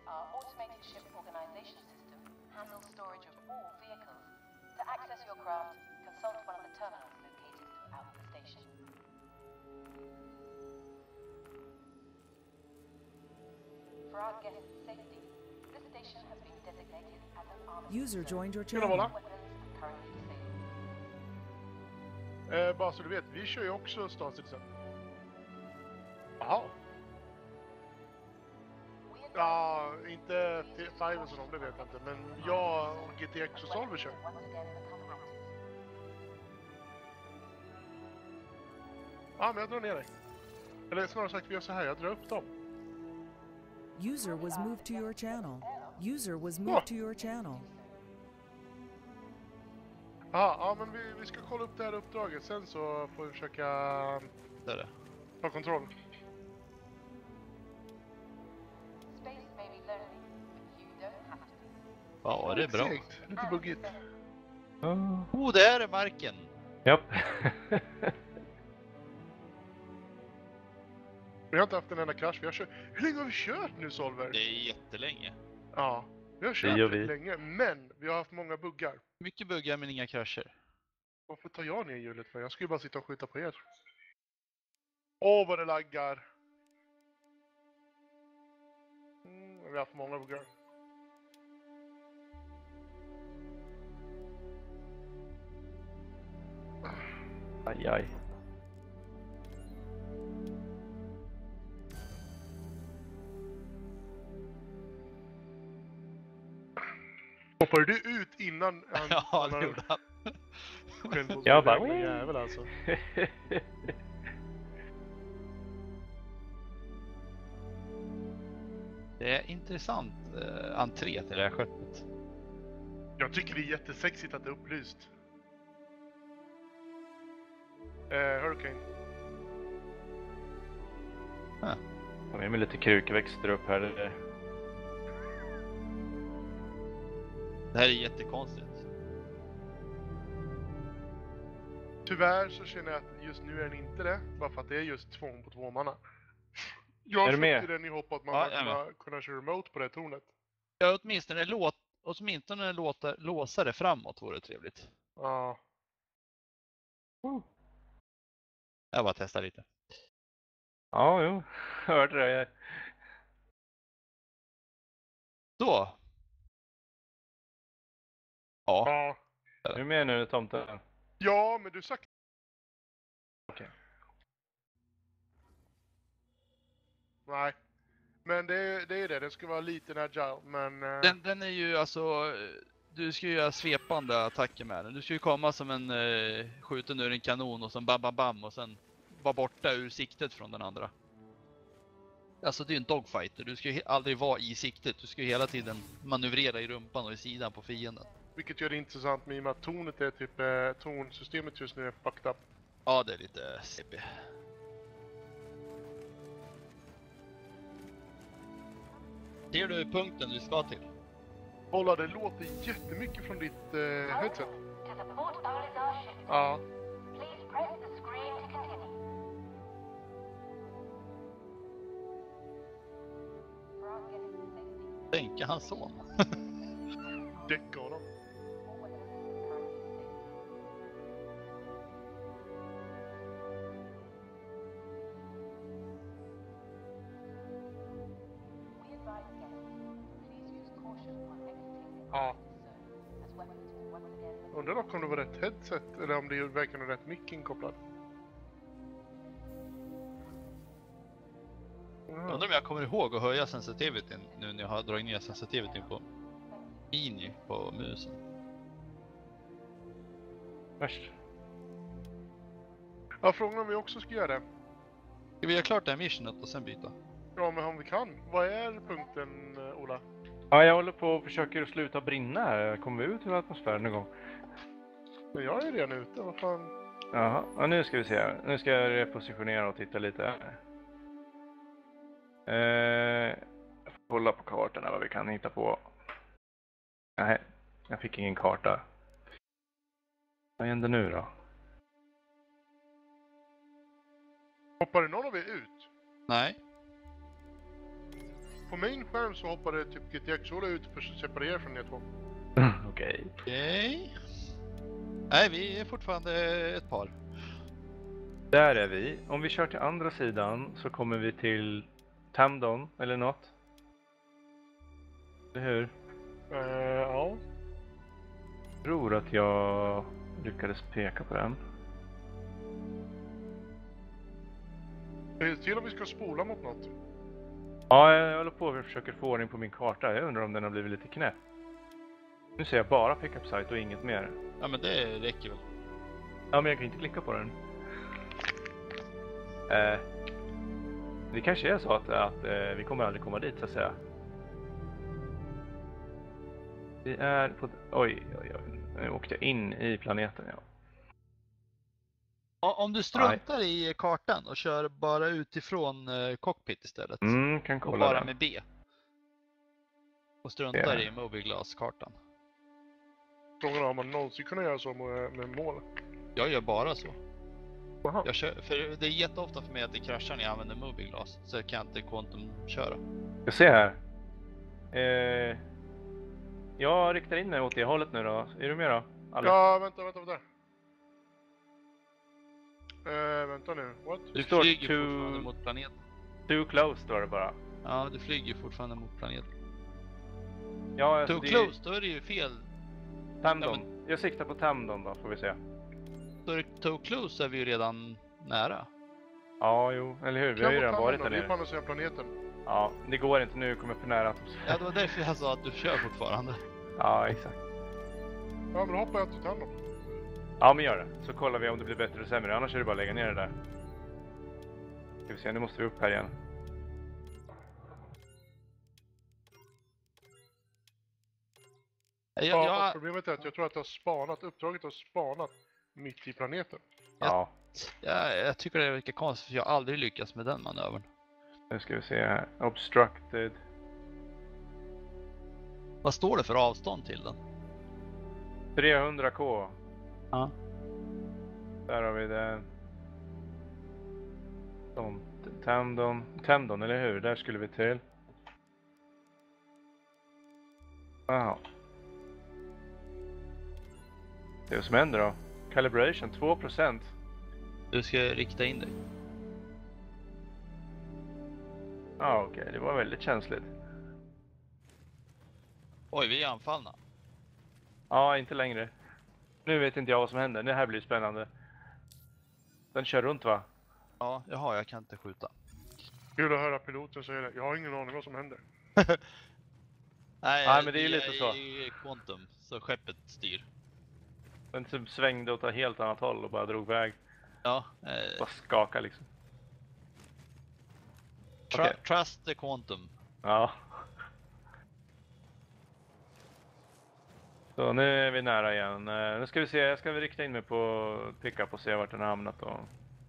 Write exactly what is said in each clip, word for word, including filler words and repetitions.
Our automated ship organization system handles storage of all vehicles. To access your craft, consult one of the terminals located throughout the station. For our guests' safety, this station has been designated as an army. User joined your Tjena, channel. Mola. Weapons are currently disabled. Eh, bara så du vet, vi kör ju också Star Citizen. Jaha. Ja, inte fem som de, det vet jag inte. Men jag och G T X och Solver kör. Once again become active. Ja, men jag drar ner dig. Eller snarare sagt, vi gör så här, jag drar upp dem. User was moved to your channel. User was moved to your channel. Ja, ja men vi, vi ska kolla upp det här uppdraget. Sen så får vi försöka Det är det. ta kontroll. Space may be lonely, but you don't have to be. Ja, det är bra. Segt, lite buggigt. Oh, där är marken! Japp. Vi har inte haft en enda krasch. Vi har kört... Hur länge har vi kört nu, Solver? Det är jättelänge. Ja, vi har Det kört gör rätt vi. länge. Men vi har haft många buggar. Mycket buggar men inga krascher. Varför tar jag ner hjulet för? Jag ska ju bara sitta och skjuta på er. Åh, vad det laggar! Mm, vi har haft många buggar. Aj, aj. Hoppade du ut innan han... Ja, det gjorde han. han Jag bara... jävla jävel alltså. Det är intressant eh, entré till det här skeppet. Jag tycker det är jättesexigt att det är upplyst. Eh, Hurricane. Kom in med lite krukväxter upp här. Det Det här är jättekonstigt. Tyvärr så känner jag att just nu är den inte det. Bara för att det är just två på två manna. Jag Är du med? köpte den i hopp att man Ja, ska jag är kunna, kunna köra remote på det tornet. Ja, åtminstone, låt, åtminstone låta, låsa det framåt vore trevligt. Ja. Jag bara testar lite. Ja, jo. Hörde det. Så. Ja. Ja. Är du med nu, tomten? Ja, men du sagt... Okej. Nej. Men det, det är det. Det ska vara lite agile, men... eh, Den, den är ju alltså, du ska ju göra svepande attacker med den. Du ska ju komma som en eh, skjuten ur en kanon och sen bam bam bam och sen vara borta ur siktet från den andra. Alltså det är ju en dogfighter, du ska ju he- aldrig vara i siktet. Du ska ju hela tiden manövrera i rumpan och i sidan på fienden. Vilket gör det intressant med i och med att tornet är typ... Eh, tornsystemet just nu är fucked up. Ja, det är lite C P. Ser du punkten du ska till? Bolla, det låter jättemycket från ditt eh, headset. To the port Olizar ship. Ja. Please press the screen to continue. For our guests' safety, Tänka hans son. Däcka honom. all weapons are currently disabled. We advise guests, please use caution on exiting the Ja. zone, as weapons will once again become Undrar dock om det var rätt headset eller om det är verkligen rätt mick inkopplad. Undrar om jag kommer ihåg att höja sensitivityn nu när jag har dragit ner sensitivityn på mini på musen. Värst. Ja, frågan om vi också ska göra det. Ska vi göra klart det här missionet och sen byta? Ja, men om vi kan. Vad är punkten, eh, Ola? Ja, jag håller på och försöker sluta brinna här. Kommer vi ut ur atmosfären någon gång? Men jag är redan ute, vad fan. Jaha, ja, nu ska vi se här. Nu ska jag repositionera och titta lite här. Eh, jag får kolla på kartan här vad vi kan hitta på. Nej, jag fick ingen karta. Vad händer nu då? Hoppade någon av er ut? Nej. på min skärm så hoppade typ G T X-Ola ut för att separera från er två. Okej. Okej. Nej, vi är fortfarande ett par. Där är vi. Om vi kör till andra sidan så kommer vi till Tamdon eller något. Eller hur? Uh, ja. Jag tror att jag lyckades peka på den. Till om vi ska spola mot något. Ja, jag håller på och försöker få ordning på min karta. Jag undrar om den har blivit lite knäpp. Nu ser jag bara pickup site och inget mer. Ja, men det räcker väl. Ja, men jag kan inte klicka på den. Eh, det kanske är så att, att eh, vi kommer aldrig komma dit, så att säga. Vi är på... Oj, oj, oj. Nu åkte jag in i planeten, ja. Ja, om du struntar i kartan och kör bara utifrån eh, cockpit istället. Mm, kan och kolla bara den. med B. Och struntar Ja. i mobilglaskartan. Frågan är om man någonsin kunna göra så med, med mål. Jag gör bara så. Aha. Jag kör, för det är jätteofta för mig att det kraschar när jag använder mobilglas. Så jag kan inte quantum köra. Jag ser här. Eh, jag riktar in mig åt det hållet nu då. Är du med då? Alla? Ja, vänta, vänta, vänta. Uh, vänta nu, what? Du står flyger to- fortfarande mot planeten. Too close står det bara. Ja, du flyger fortfarande mot planeten. Ja, alltså Too det close, då är det ju fel. är Tamdon. Ja, Jag siktar på Tamdon då, får vi se. Då är det too close så är vi ju redan nära. Ja, jo, eller hur? Vi har ju redan varit där Vi är på nere. andra sidan planeten. Ja, det går inte nu, kommer jag för nära atmosfären. Ja, det var därför jag sa att du kör fortfarande. Ja, exakt. Ja, men då hoppar jag till Tandon. Ja, men gör det. Så kollar vi om det blir bättre eller sämre. Annars är det bara att lägga ner det där. Ska vi se, nu måste vi upp här igen. Jag, Ja, jag, fast problemet är att jag tror att jag har spanat, uppdraget har spanat mitt i planeten. Ja, jag, jag tycker det verkar konstigt för jag har aldrig lyckats med den manövern. nu ska vi se här. Obstructed. Vad står det för avstånd till den? trehundra K. Ja. Där har vi det. Sånt. Tamdon. Tamdon, eller hur? Där skulle vi till. Jaha. Det är vad som händer då. Calibration två procent. Du ska rikta in dig. Ja, okej. Okay. Det var väldigt känsligt. Oj, vi är anfallna. Ja, inte längre. Nu vet inte jag vad som händer. Det här blir spännande. Den kör runt, va? Ja, jaha, jag kan inte skjuta. Kul att höra piloten säga det. Jag har ingen aning vad som händer. Nej, Ja, men det är ju lite är så. i quantum, så skeppet styr. Den typ svängde åt ett helt annat håll och bara drog iväg. Ja, eh, Bara skaka liksom. tr- okej. trust the quantum. Ja. Så nu är vi nära igen. Eh, Nu ska vi se, jag ska väl rikta in mig på pickup och se vart den har hamnat då.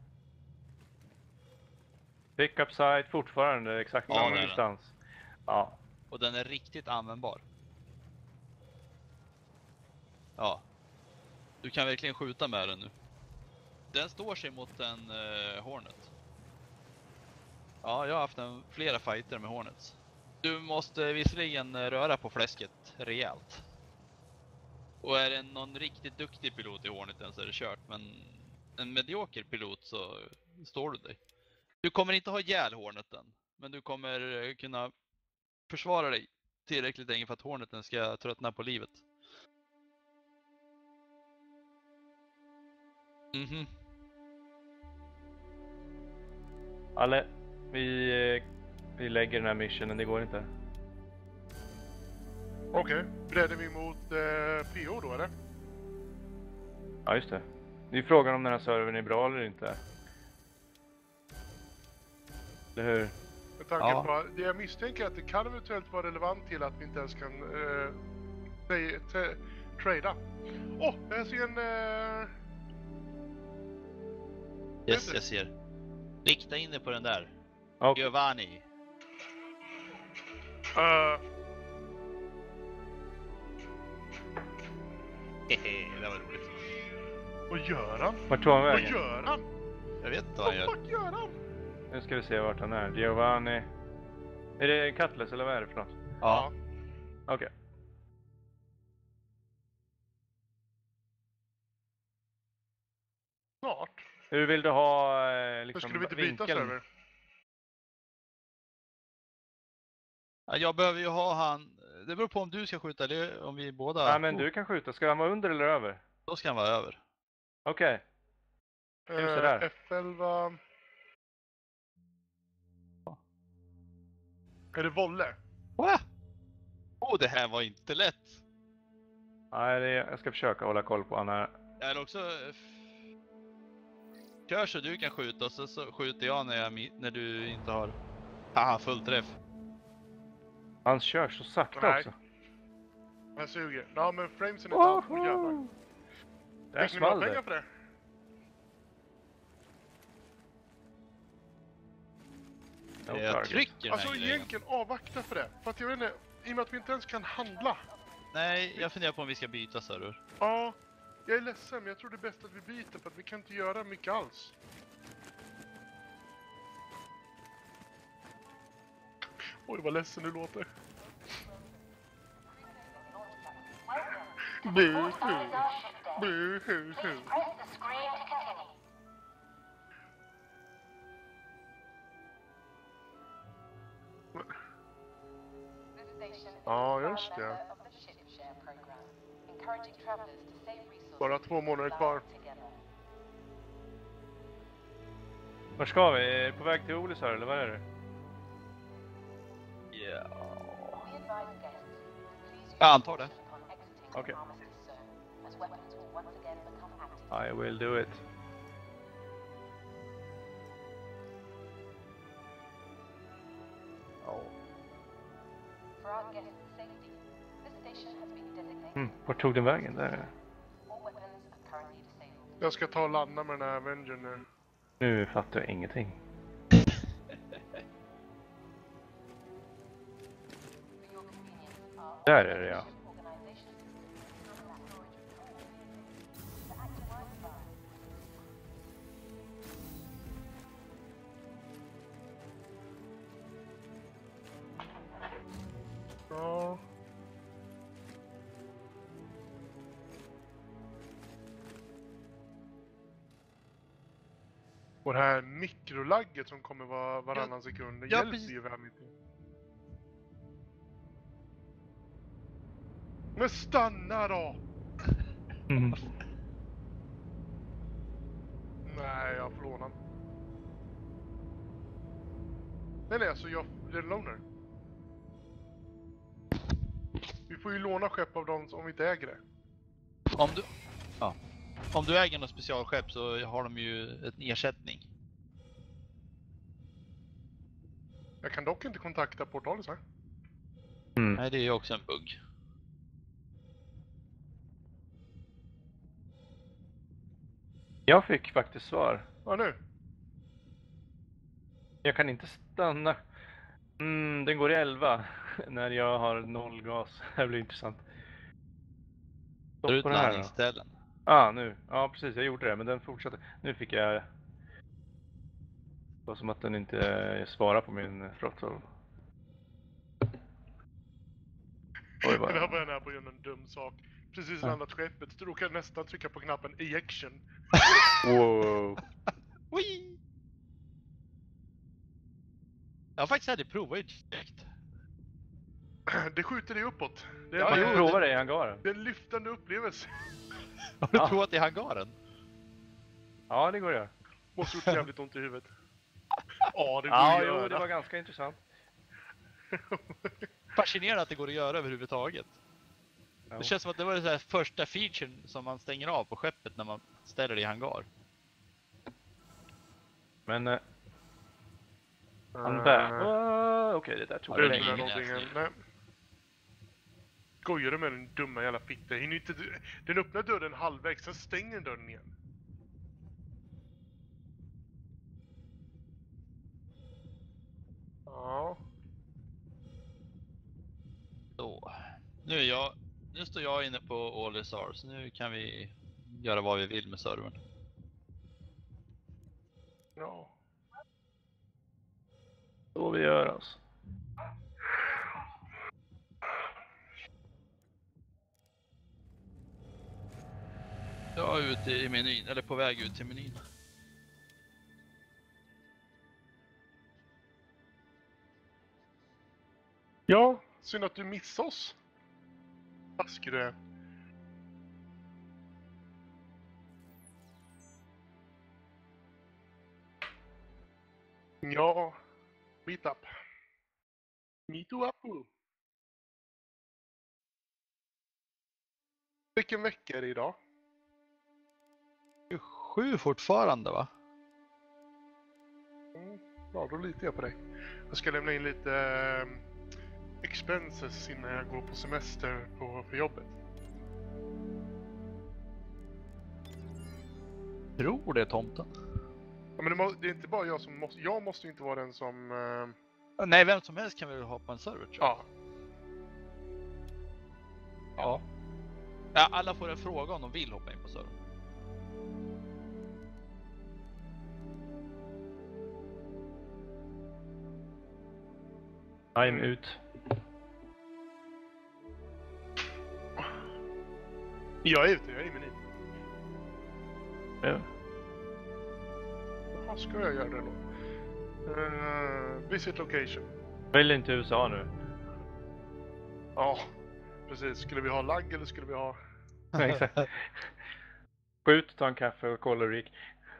Pickup site fortfarande exakt Ja, samma det är den. distans. Ja. Och den är riktigt användbar. Ja. Du kan verkligen skjuta med den nu. Den står sig mot en eh, Hornet. Ja, jag har haft en, flera fighter med Hornets. Du måste visserligen eh, röra på fläsket rejält. Och är det någon riktigt duktig pilot i Horneten så är det kört. Men en medioker pilot så står du dig. Du kommer inte ha ihjäl Horneten. Men du kommer eh, kunna försvara dig tillräckligt länge för att Horneten ska tröttna på livet. Mhm. Alle, vi, eh, vi lägger den här missionen, det går inte. Okej, okay. Bredde vi mot eh, P O då eller? Ja, just det. Det är frågan om den här servern är bra eller inte. Eller hur? Med tanke Ja. på det jag misstänker att det kan eventuellt vara relevant till att vi inte ens kan eh, tra- tra- trada. Åh, oh, jag ser en... Eh... Yes, Vänta. jag ser. Rikta in dig på den där. Och, Giovanni. Uh, Hehe, det var roligt. vad gör han? vart tog han Vad vägen? gör han? Jag vet inte vad han Vad gör. fuck gör han? Nu ska vi se vart han är. Giovanni. Är det en Cutlass eller vad är det för något? Ja. Okej. Snart. Hur vill du ha eh, Men liksom skulle vi inte byta vinkeln? server? Ja, jag behöver ju ha han... Det beror på om du ska skjuta eller om vi båda... Ja, men du kan skjuta. Ska han vara under eller över? Då ska han vara över. Okej. Okay. Uh, sådär. F elva... Är det volle? Åh, oh, det här var inte lätt. Nej, det är, jag ska försöka hålla koll på han här. Eller också... eh, Kör så du kan skjuta och så, så skjuter jag när, jag mi- när du inte har... Haha, full träff. Han kör så sakta Nej. också. Han suger. Ja, men framesen är inte Woho! alls. Åh jävlar. Där Fick ni några small pengar det. för det? No Jag target. trycker den här Alltså grejen. egentligen avvakta för det. För att jag vet inte, i och med att vi inte ens kan handla. Nej, jag funderar på om vi ska byta server. Ja, jag är ledsen men jag tror det är bäst att vi byter för att vi kan inte göra mycket alls. Oj vad ledsen du låter. Buhu. Buhu. Press the screen to continue. This station is Ja, a just det. member of the ShipShare program, encouraging travelers to save resources Bara två månader kvar. together. Var ska vi? Är det på väg till Olis här eller vad är det? Ja. We advise guests to please use Jag antar det. caution upon exiting Okay. the Armistice zone, as weapons will once again become active. I will do it. Oh. For our guests' safety, this station has been designated. Mm, vart tog den vägen? Där. All weapons are currently disabled. Jag ska ta och landa med den här Avenger nu. Nu fattar jag ingenting. For your convenience, our Där är det ja. organization system has storage of all vehicles to active fire. Ja. Och det här mikrolagget som kommer vara varannan sekund, det ja, hjälper precis. ju väl inte. Men stanna då! Mm. Nej, jag får låna. Nej, nej, alltså jag... Det är en loaner. Vi får ju låna skepp av dem om vi inte äger det. Om du... Ja. Om du äger något specialskepp så har de ju en ersättning. Jag kan dock inte kontakta Portalis här. Mm. Nej, det är ju också en bugg. Jag fick faktiskt svar. Ja, nu. Jag kan inte stanna. Mm, den går i elva när jag har noll gas. Det här blir intressant. Tar Stopp ut på det här då. landningsställen. Ah, nu. Ja, precis. Jag gjorde det, men den fortsatte. Nu fick jag... Det var som att den inte svarar på min throttle. Oj, vad... Det här var jag nära på att göra en dum sak. Precis landat skeppet, så råkade jag nästan trycka på knappen ejection. Wow. Whee! Jag har faktiskt aldrig provat eject. Det skjuter dig uppåt. Det är, Ja, en, jo, Jag eh, provar det i hangaren. det är en lyftande upplevelse. Har du Ja. provat i hangaren? Ja, det går jag. Måste gjort jävligt ont i huvudet. Ja, det går Ja, att jo, göra. det var ganska intressant. Fascinerande att det går att göra överhuvudtaget. Ja. Det känns som att det var den så här första featuren som man stänger av på skeppet när man ställer det i hangar. Men... Eh, han Eh, bär... Oh, Okej, det där tog Det Ja, är det länge. inte ingen någonting än. läsning. Nej. Skojar du med den dumma jävla fitta? Hinner inte... Den öppnar dörren halvvägs, sen stänger den dörren igen. Ja. Så. Nu är jag... Nu står jag inne på All Star, så nu kan vi göra vad vi vill med servern. Ja. Så vi gör alltså. var ute i menyn, eller på väg ut till menyn. Ja, synd att du missade oss. Taskig du är. Ja, meet up. Meet up. Vilken vecka är det idag? Sju fortfarande va? Mm, ja, då litar jag på dig. Jag ska lämna in lite eh, expenses innan jag går på semester på, för jobbet. Tror det är tomten. Ja, men det, må, det är inte bara jag som måste... Jag måste ju inte vara den som... Eh, Nej, vem som helst kan väl ha på en server tror jag. ja. Ja. Ja, alla får en fråga om de vill hoppa in på servern. I'm ut. Jag är ute, jag är i menyn. Ja. Vad ska jag göra då? Uh, visit location. Välj inte U S A nu. Ja, precis. Skulle vi ha lagg eller skulle vi ha... Ja, exakt. Skjut, ta en kaffe och kolla Rick.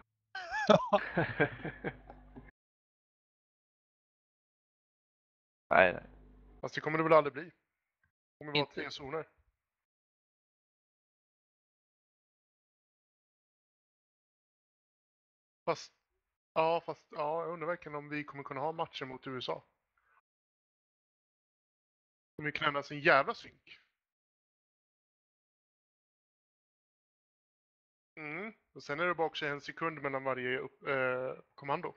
Nej, nej. Fast det kommer det väl aldrig bli. Det kommer vara Inte. tre zoner. Fast... Ja, fast... Ja, jag undrar verkligen om vi kommer kunna ha matcher mot U S A. Om vi kan ändra sin jävla synk. Mm. Och sen är det bara också en sekund mellan varje upp, eh, kommando.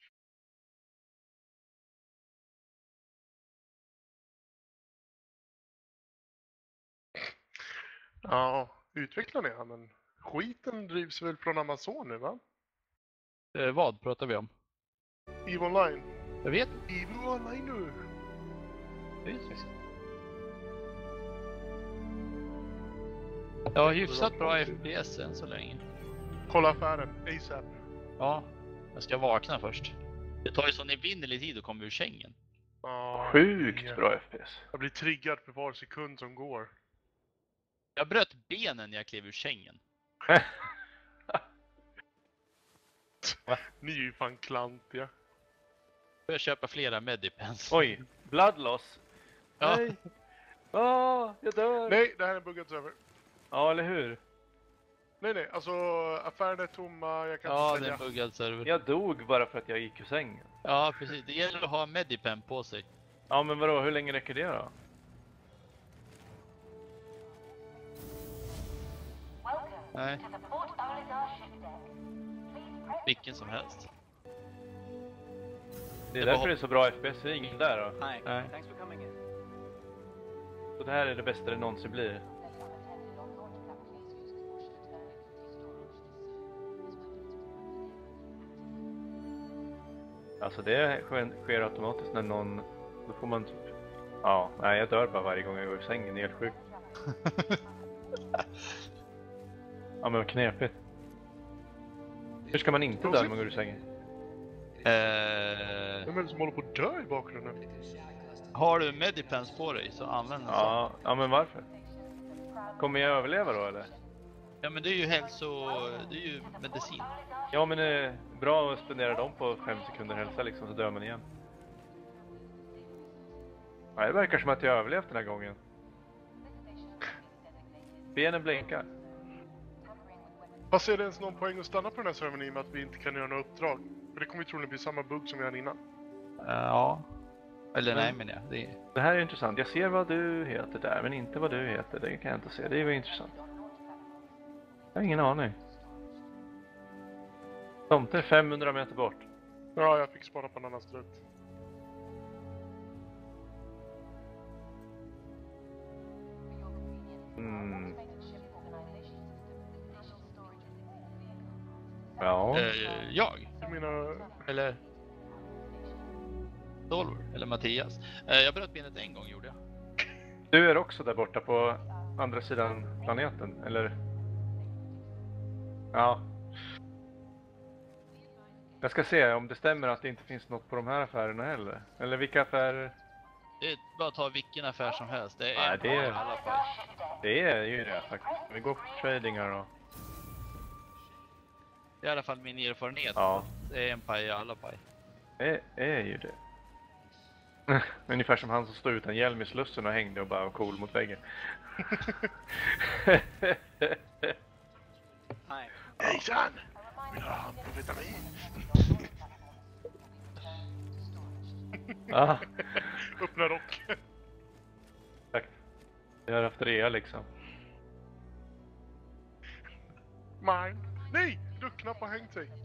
Ja, utvecklarna ja, men skiten drivs väl från Amazon nu va? Eh, vad pratar vi om? EVE Online. Jag vet EVE Online nu. inte. Ja, hyfsat bra F P S än så länge. Kolla affären, ASAP. Ja, jag ska vakna först. Det tar ju sån evinnerlig tid att komma ur sängen. Ja, Sjukt ja. bra F P S. Jag blir triggad för var sekund som går. Jag bröt benen när jag klev ur sängen. Ni är ju fan klantiga. Jag köpa flera medipens. Oj, bloodloss. Ja. Nej. Åh, jag dör. Nej, det här är en buggad server. Ja, eller hur? Nej, nej, alltså affären är tomma, jag kan Ja, inte det är en sälja. buggad server. Jag dog bara för att jag gick ur sängen. Ja, precis. Det gäller att ha medipen på sig. Ja, men vadå? Hur länge räcker det då? Nej, To the Port Olisar ship deck. Please press vilken som helst. Det är Det var därför det är så bra F P S. Det är ingen där då. Hi, Nej. thanks for coming in. Så det här är det bästa det någonsin blir. Alltså det sker, sker automatiskt när någon... Då får man typ... Ja, nej jag dör bara varje gång jag går ur sängen. Det är helt sjukt. Ja men vad knepigt. Hur ska man inte dö när man går ur sängen? Eh, Vem är det som håller på att dö i bakgrunden? har du medipens på dig så använd den. Ja, ja men varför? Kommer jag överleva då eller? Ja, men det är ju hälso... Det är ju medicin. Ja men det är bra att spendera dem på fem sekunder hälsa liksom så dör man igen. Ja, det verkar som att jag har överlevt den här gången. Benen blinkar. Fast är det ens någon poäng att stanna på den här servern i och med att vi inte kan göra några uppdrag? För det kommer ju troligen bli samma bugg som vi hade innan. Eh, ja. Eller Men- nej, men ja. Det är... Det här är intressant. Jag ser vad du heter där men inte vad du heter. Det kan jag inte se. Det är ju intressant. Jag har ingen aning. Tomte är femhundra meter bort. Ja, jag fick spana på en annan strut. Mm. Ja. Eh, jag? Jag menar... Eller... Dolver? Eller Mattias? Eh, jag bröt benet en gång, gjorde jag. Du är också där borta på andra sidan planeten, eller? Ja. Jag ska se om det stämmer att det inte finns något på de här affärerna heller. Eller vilka affärer? Det är bara att ta vilken affär som helst. Det är Nej, en det paj är- i alla paj. Det är ju det faktiskt. Vi går på trading här då. Det är i alla fall min erfarenhet. Ja, Det är en paj i alla paj. det är ju det. Ungefär som han som stod utan hjälm i slussen och hängde och bara var cool mot väggen. Nej. Hejsan! Vill du ha amfetamin? Ja, Öppna rock. exakt. Jag har haft rea liksom. Mine. Nej! Duckknapp har hängt sig.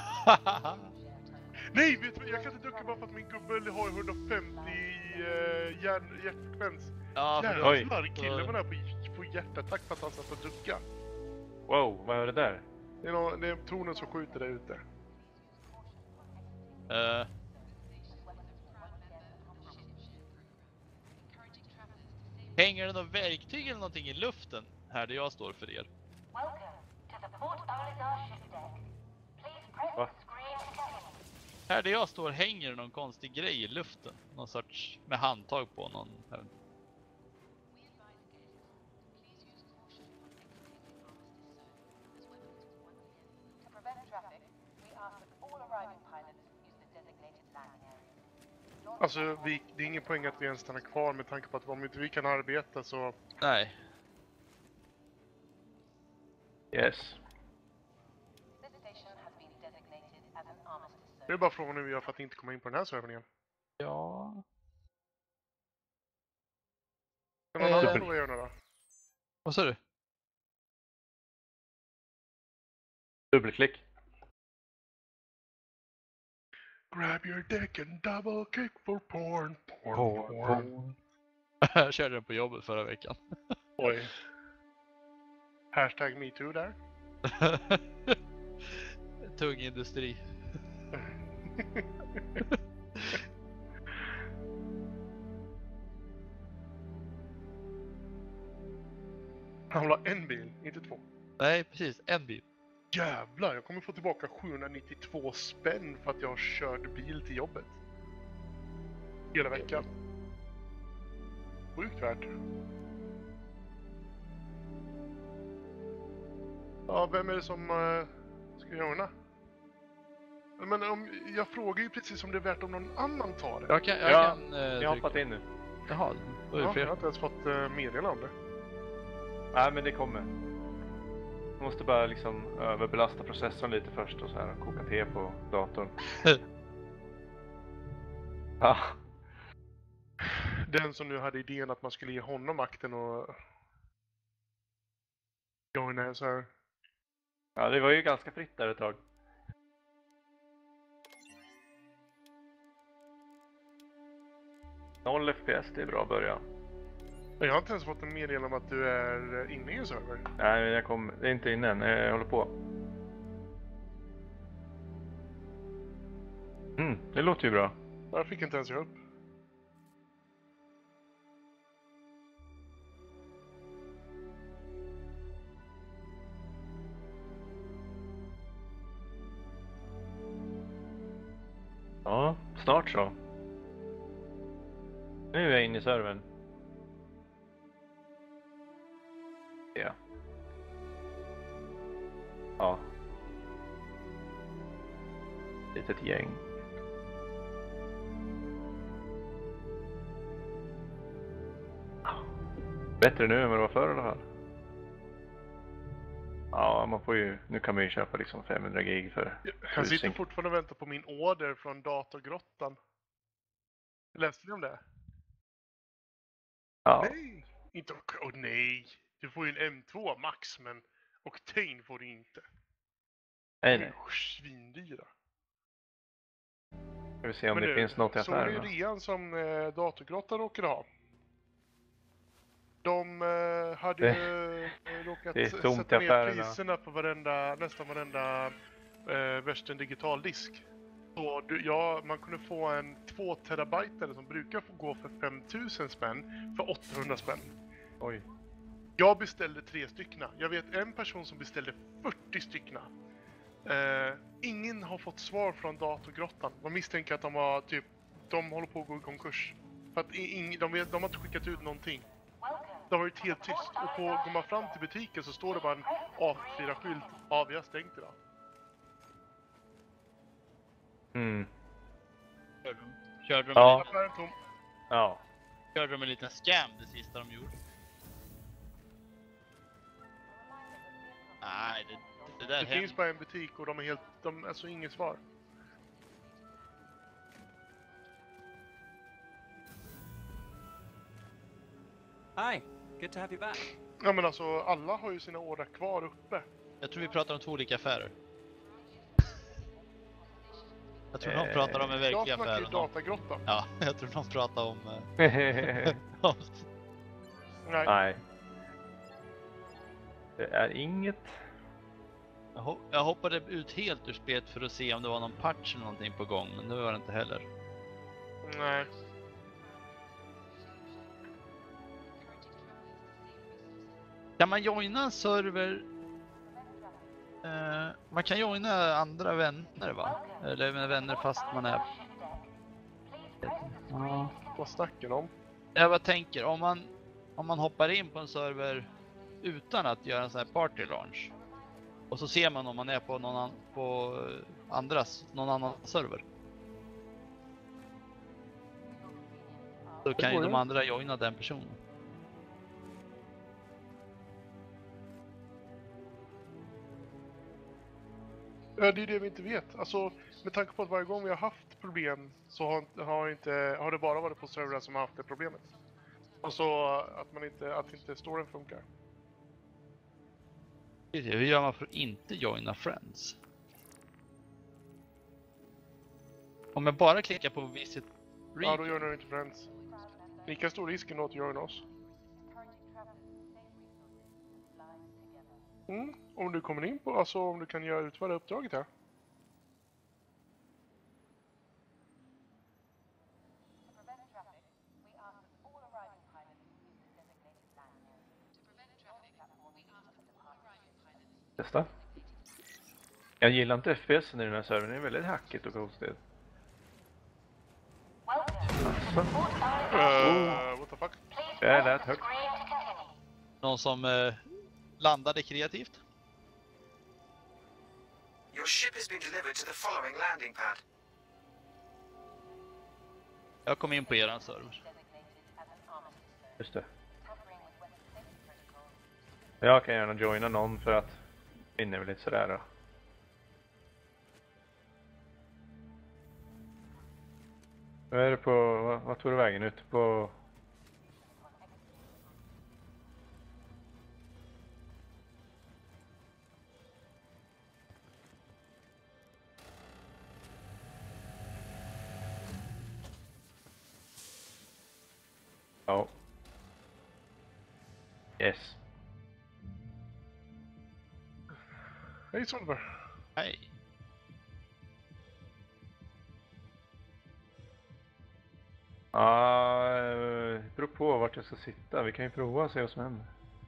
Nej, vet du, jag kan inte ducka bara för att min gubbe har hundrafemtio i uh, hjärn, hjärtfrekvens. Ja, för Oj. Jävlar, killen var där på, på hjärtattack för att han satt och ducka. Wow, vad är det där? Det är, någon, det är tornen som skjuter där ute. Uh, hänger det något verktyg eller någonting i luften här där jag står för er? Welcome to the Port Olisar ship deck. Please press Va? the screen to get in. Här där jag står hänger det någon konstig grej i luften. Någon sorts med handtag på någon. Här. To prevent traffic, we ask that all arriving pilots use the designated landing areas. Launch Alltså, vi, det är ingen poäng att vi ens stannar kvar med tanke på att om inte vi kan arbeta så... Nej. Yes. This station has been designated as an armistice Det är zone. bara frågan hur vi gör för att inte komma in på den här servern igen. Ja. Kan någon Eh. annan prova göra då? Vad sa du? Dubbelklick. Grab your dick and double kick for porn. Porn, porn. Jag körde den på jobbet förra veckan. Oj. Hashtag metoo där. Tung industri. Han vill ha en bil, inte två. Nej, precis. En bil. Jävlar, jag kommer få tillbaka sjuhundranittiotvå spänn för att jag körde bil till jobbet. Hela veckan. Sjukt värt. Ja, vem är det som uh, ska göra? Men om, jag frågar ju precis om det är värt om någon annan tar det. Jag kan... Jag Ja, kan uh, Jag har hoppat in nu. Jaha, då är det Ja, jag fel. har inte ens fått uh, meddelande om det. Nej, men det kommer. Man måste bara liksom överbelasta processorn lite först och så här koka te på datorn. Ja, Den som nu hade idén att man skulle ge honom makten och joina så här. ja, det var ju ganska fritt där ett tag. noll F P S, det är bra att börja. Jag har inte ens fått en meddelande om att du är inne i en server. Nej, men jag kom, det är inte inne än, jag håller på. Mm, det låter ju bra. Jag fick inte ens upp. Ja, snart så. Nu är jag inne i servern. Ja. Ja. Litet gäng. Bättre nu än vad det var förr i alla fall. Ja, man får ju, nu kan man ju köpa liksom femhundra gig för Jag sitter tusen. fortfarande och väntar på min order från datorgrottan. Läste ni om det? Ja, Nej! Inte, oh, nej! Du får ju en M två max, men Octane får du inte. nej De är nej. ju svindyra. Ska vi se om Men det du, finns något i såg du affärerna. rean som eh, datorgrottan råkade ha? De eh, hade ju eh, råkat det är s- tomt sätta i ner affärerna. priserna på varenda, nästan varenda eh, Western digital disk. Så du, ja, man kunde få en två terabyte som brukar få gå för fem tusen spänn för åttahundra spänn. Oj. Jag beställde tre stycken. Jag vet en person som beställde fyrtio stycken. Eh, ingen har fått svar från datorgrottan. Man misstänker att de har typ, de håller på att gå i konkurs. För att ing, de, vet, de har inte skickat ut någonting. Det har varit helt tyst. Och på, går man fram till butiken så står det bara en A fyra-skylt. Ja, vi har stängt idag. Mm. Körde de, körde de, Ja. en, Affären tom. Ja. körde de en liten scam det sista de gjorde? Nej, det, det där Det finns hände. bara en butik och de är helt, de, alltså inget svar. Hi, good to have you back. Ja men alltså alla har ju sina ordrar kvar uppe. Jag tror vi pratar om två olika affärer. Jag tror Eh, någon pratar om en verklig Jag snackar affär. ju och någon- datagrottan. Ja, jag tror någon pratar om... eh, Nej. Nej. Det är inget. Jag ho- Jag hoppade ut helt ur spelet för att se om det var någon patch eller någonting på gång, men det var det inte heller. Nej. Kan man joina en server? Eh, man kan joina andra vänner va? Eller med vänner fast man är... Ja. Vad snackar de om? Jag bara tänker, om man, om man hoppar in på en server utan att göra en sån här party launch. Och så ser man om man är på någon, an, på eh, andras, någon annan server. Då kan ju går de ju. andra joina den personen. Ja, det är det vi inte vet. Alltså, med tanke på att varje gång vi har haft problem så har, har, inte, har det bara varit på servrar som har haft det problemet. Alltså att man inte, att inte storyn funkar. Hur gör man för att inte joina friends? Om jag bara klickar på visit Ja, region. då gör du inte friends. Lika stor risk ändå att göra oss. Mm, om du kommer in på, alltså om du kan göra utföra uppdraget här. Testa. Jag gillar inte F P S i den här servern. Det är väldigt hackigt och konstigt. Alltså. Uh, what the fuck? Det lät högt. Någon som eh, landade kreativt. Your ship has been delivered to the following landing pad. Jag kom in på eran server. Just det. Jag kan gärna joina någon för att vinna väl lite sådär då. Vad är det på, vad, vad tog du vägen ut på? Ja. Yes. Hej Solver. Hej. Ja, det beror på vart jag ska sitta. Vi kan ju prova och se vad som händer.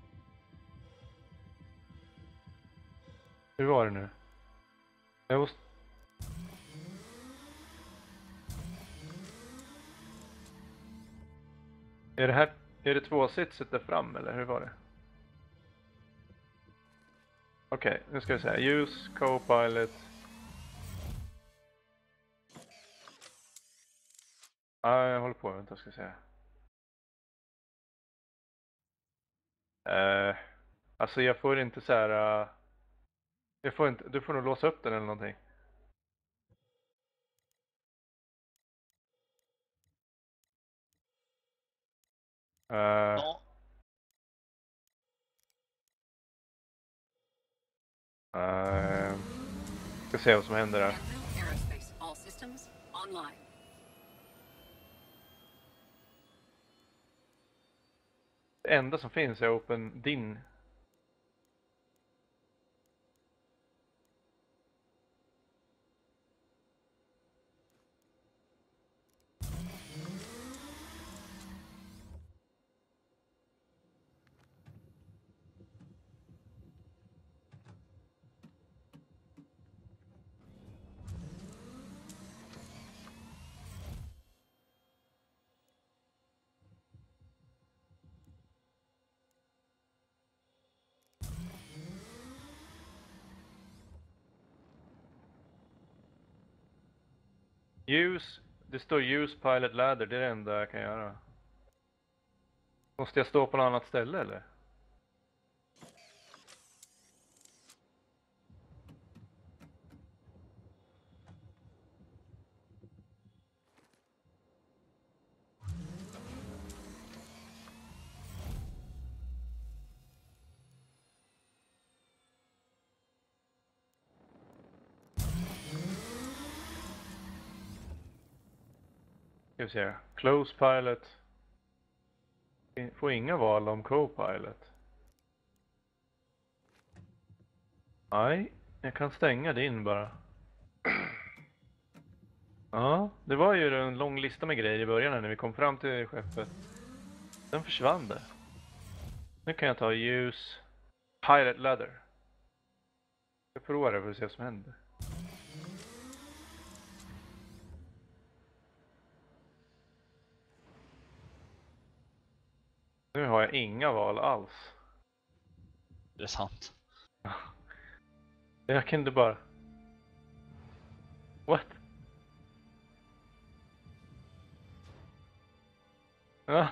Hur var det nu? Jag måste... Är det här, är det tvåsitset där fram eller hur var det? Okej, okay, nu ska vi säga use Copilot. Ja, jag håller på, vänta ska jag säga. Uh, alltså jag får inte så här. Uh, jag får inte, du får nog låsa upp den eller någonting. Uh, Ja. uh, ska se vad som händer där. Aerospace, all systems online. Det enda som finns är Open din. Use, det står use pilot ladder, det är det enda jag kan göra. Måste jag stå på något annat ställe eller? Ska vi se. Close pilot. Får inga val om co-pilot. Nej, jag kan stänga din bara. Ja, det var ju en lång lista med grejer i början när vi kom fram till skeppet. Den försvann det. Nu kan jag ta use pilot ladder. Jag provar det för att se vad som händer. Nu har jag inga val alls. Det är sant. Jag kunde bara... What? Ja.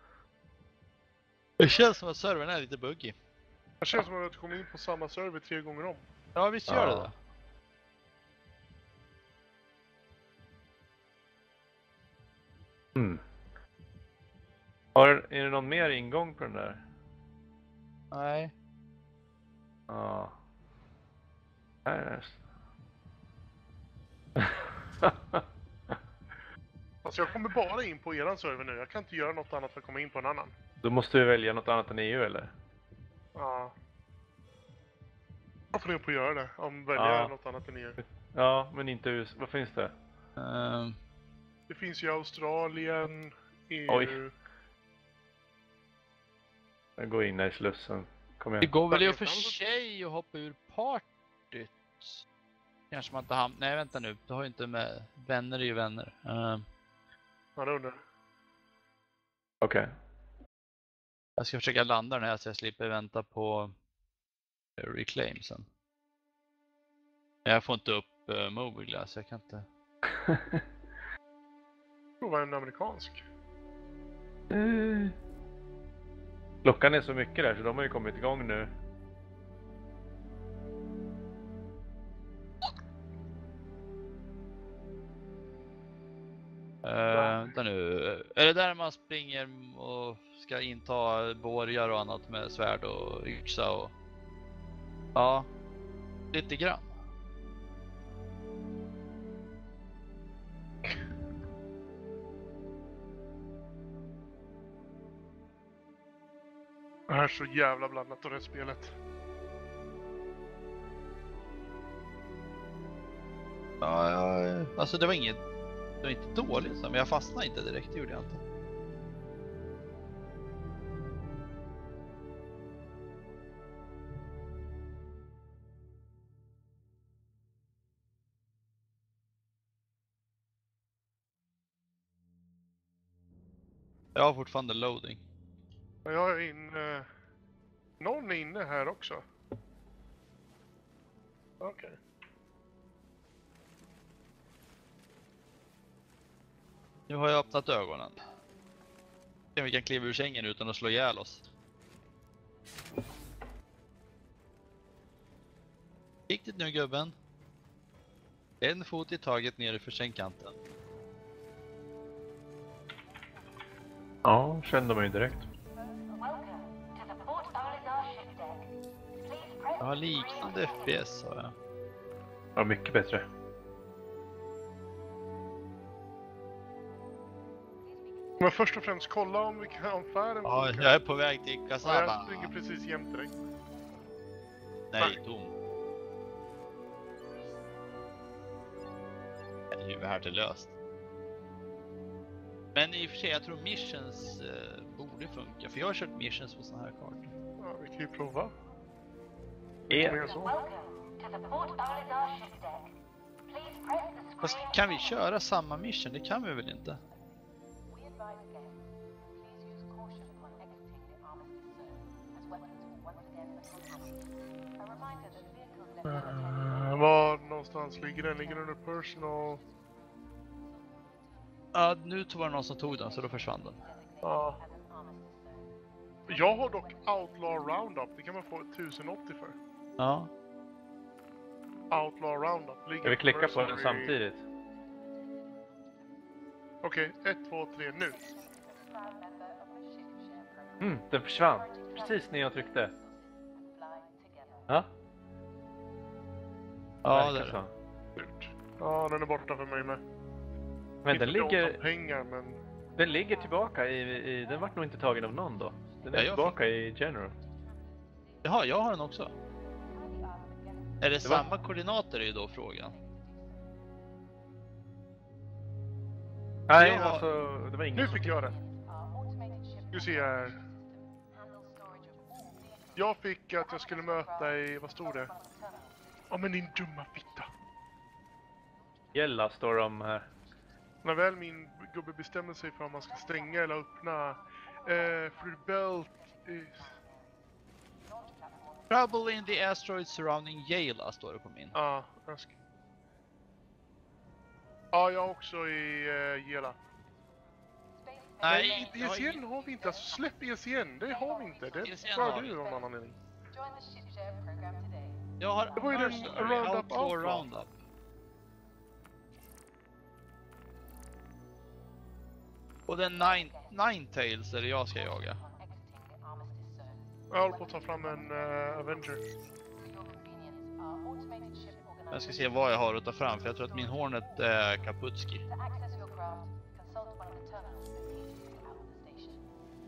Det känns som att servern är lite buggy. Det känns som att du kommer in på samma server tre gånger om. Ja, visst gör Ja. det det. Mm. Har, är det någon mer ingång på den där? Nej. Ja. Här är det. Alltså jag kommer bara in på eran server nu. Jag kan inte göra något annat för att komma in på en annan. Då måste vi välja något annat än E U eller? Ja. Jag får ner på att göra det. Om välja Ja. något annat än E U. Ja, men inte U S. Vad finns det? Ehm, Det finns ju Australien, E U. Oj. Jag går in här i slussen. Kom det igen. går väl i och för sig att hoppa ur partyt. Kanske man inte hamnar... Nej, vänta nu. Du har ju inte med... Vänner är ju vänner. Ehm, Ja, det undrar. Okej. jag ska försöka landa den här så jag slipper vänta på eh, reclaim sen. Jag får inte upp uh, mobile glass. Jag kan inte... Prova en amerikansk. Eh. Klockan är så mycket där så de har ju kommit igång nu. Uh, vänta nu. Är det där man springer och ska inta borgar och annat med svärd och yxa och... Ja, lite grann. Det här är så jävla blandat och det spelet. Ja, ja, alltså det var inget... Det var inte dåligt, men jag fastnade inte direkt, det gjorde jag inte. Jag har fortfarande loading. Jag är inne... Någon är inne här också. Okej. Okay. Nu har jag öppnat ögonen. Se om vi kan kliva ur sängen utan att slå ihjäl oss. Riktigt nu gubben. En fot i taget ner för sängkanten. Ja, kände man ju direkt. Jag har liknande F P S, sa jag. Ja, mycket bättre. Men först och främst kolla om vi kan färden. Ja, jag är på väg till Ja, Kasaba. jag springer precis jämte dig. Nej, tom. Det är ju värdelöst. Men i och för sig, jag tror missions eh, borde funka. För jag har kört missions på såna här kartor. Ja, vi kan ju prova. E. Kom igen så. Fast kan vi köra samma mission? Det kan vi väl inte? Uh, var någonstans ligger den? Ligger den under personal? Ja, nu var det någon som tog den så då försvann den. Ja. Jag har dock Outlaw Roundup. Det kan man få tusen åttio för. Ja. Outlaw Roundup. Ligger Ska vi klicka på den Mercenary- samtidigt? Okej, ett, två, tre, nu. Mm, den försvann. Precis när jag tryckte. Ja, Ja, verkar det så. Slut. Ja, den är borta för mig med. Men Inte den för ont om ligger, pengar, men... den ligger tillbaka i, i... Den vart nog inte tagen av någon då. Den är Ja, jag tillbaka i General. Jaha, jag har den också. Är det, var- samma koordinater är ju då frågan. Nej, Jag har- alltså det var ingen Nu som... fick jag den. Nu ser jag här. Jag fick att jag skulle möta i... Vad stod det? Ja, men din dumma fitta. Gälla står de här. När väl min gubbe bestämmer sig för om man ska stänga eller öppna... Eh, Free Belt is... Trouble in the asteroid surrounding Yale står det på min. Ja, jag ska... Ja, jag är också i uh, Gela. Nej, E jag har C N ingen- har vi inte. Alltså, släpp E C N. Det har vi inte. Det E C N klarar har du vi. av någon anledning. Join the shipshare program today. Jag har Det var ju den Mercenary Roundup Outlaw Outlaw. Roundup. Och den Nine, Nine Tails är det jag ska jaga. Jag håller på att ta fram en uh, Avenger. Jag ska se vad jag har att ta fram för jag tror att min Hornet är Kaputski. To access your craft, consult one of the terminals located throughout the station.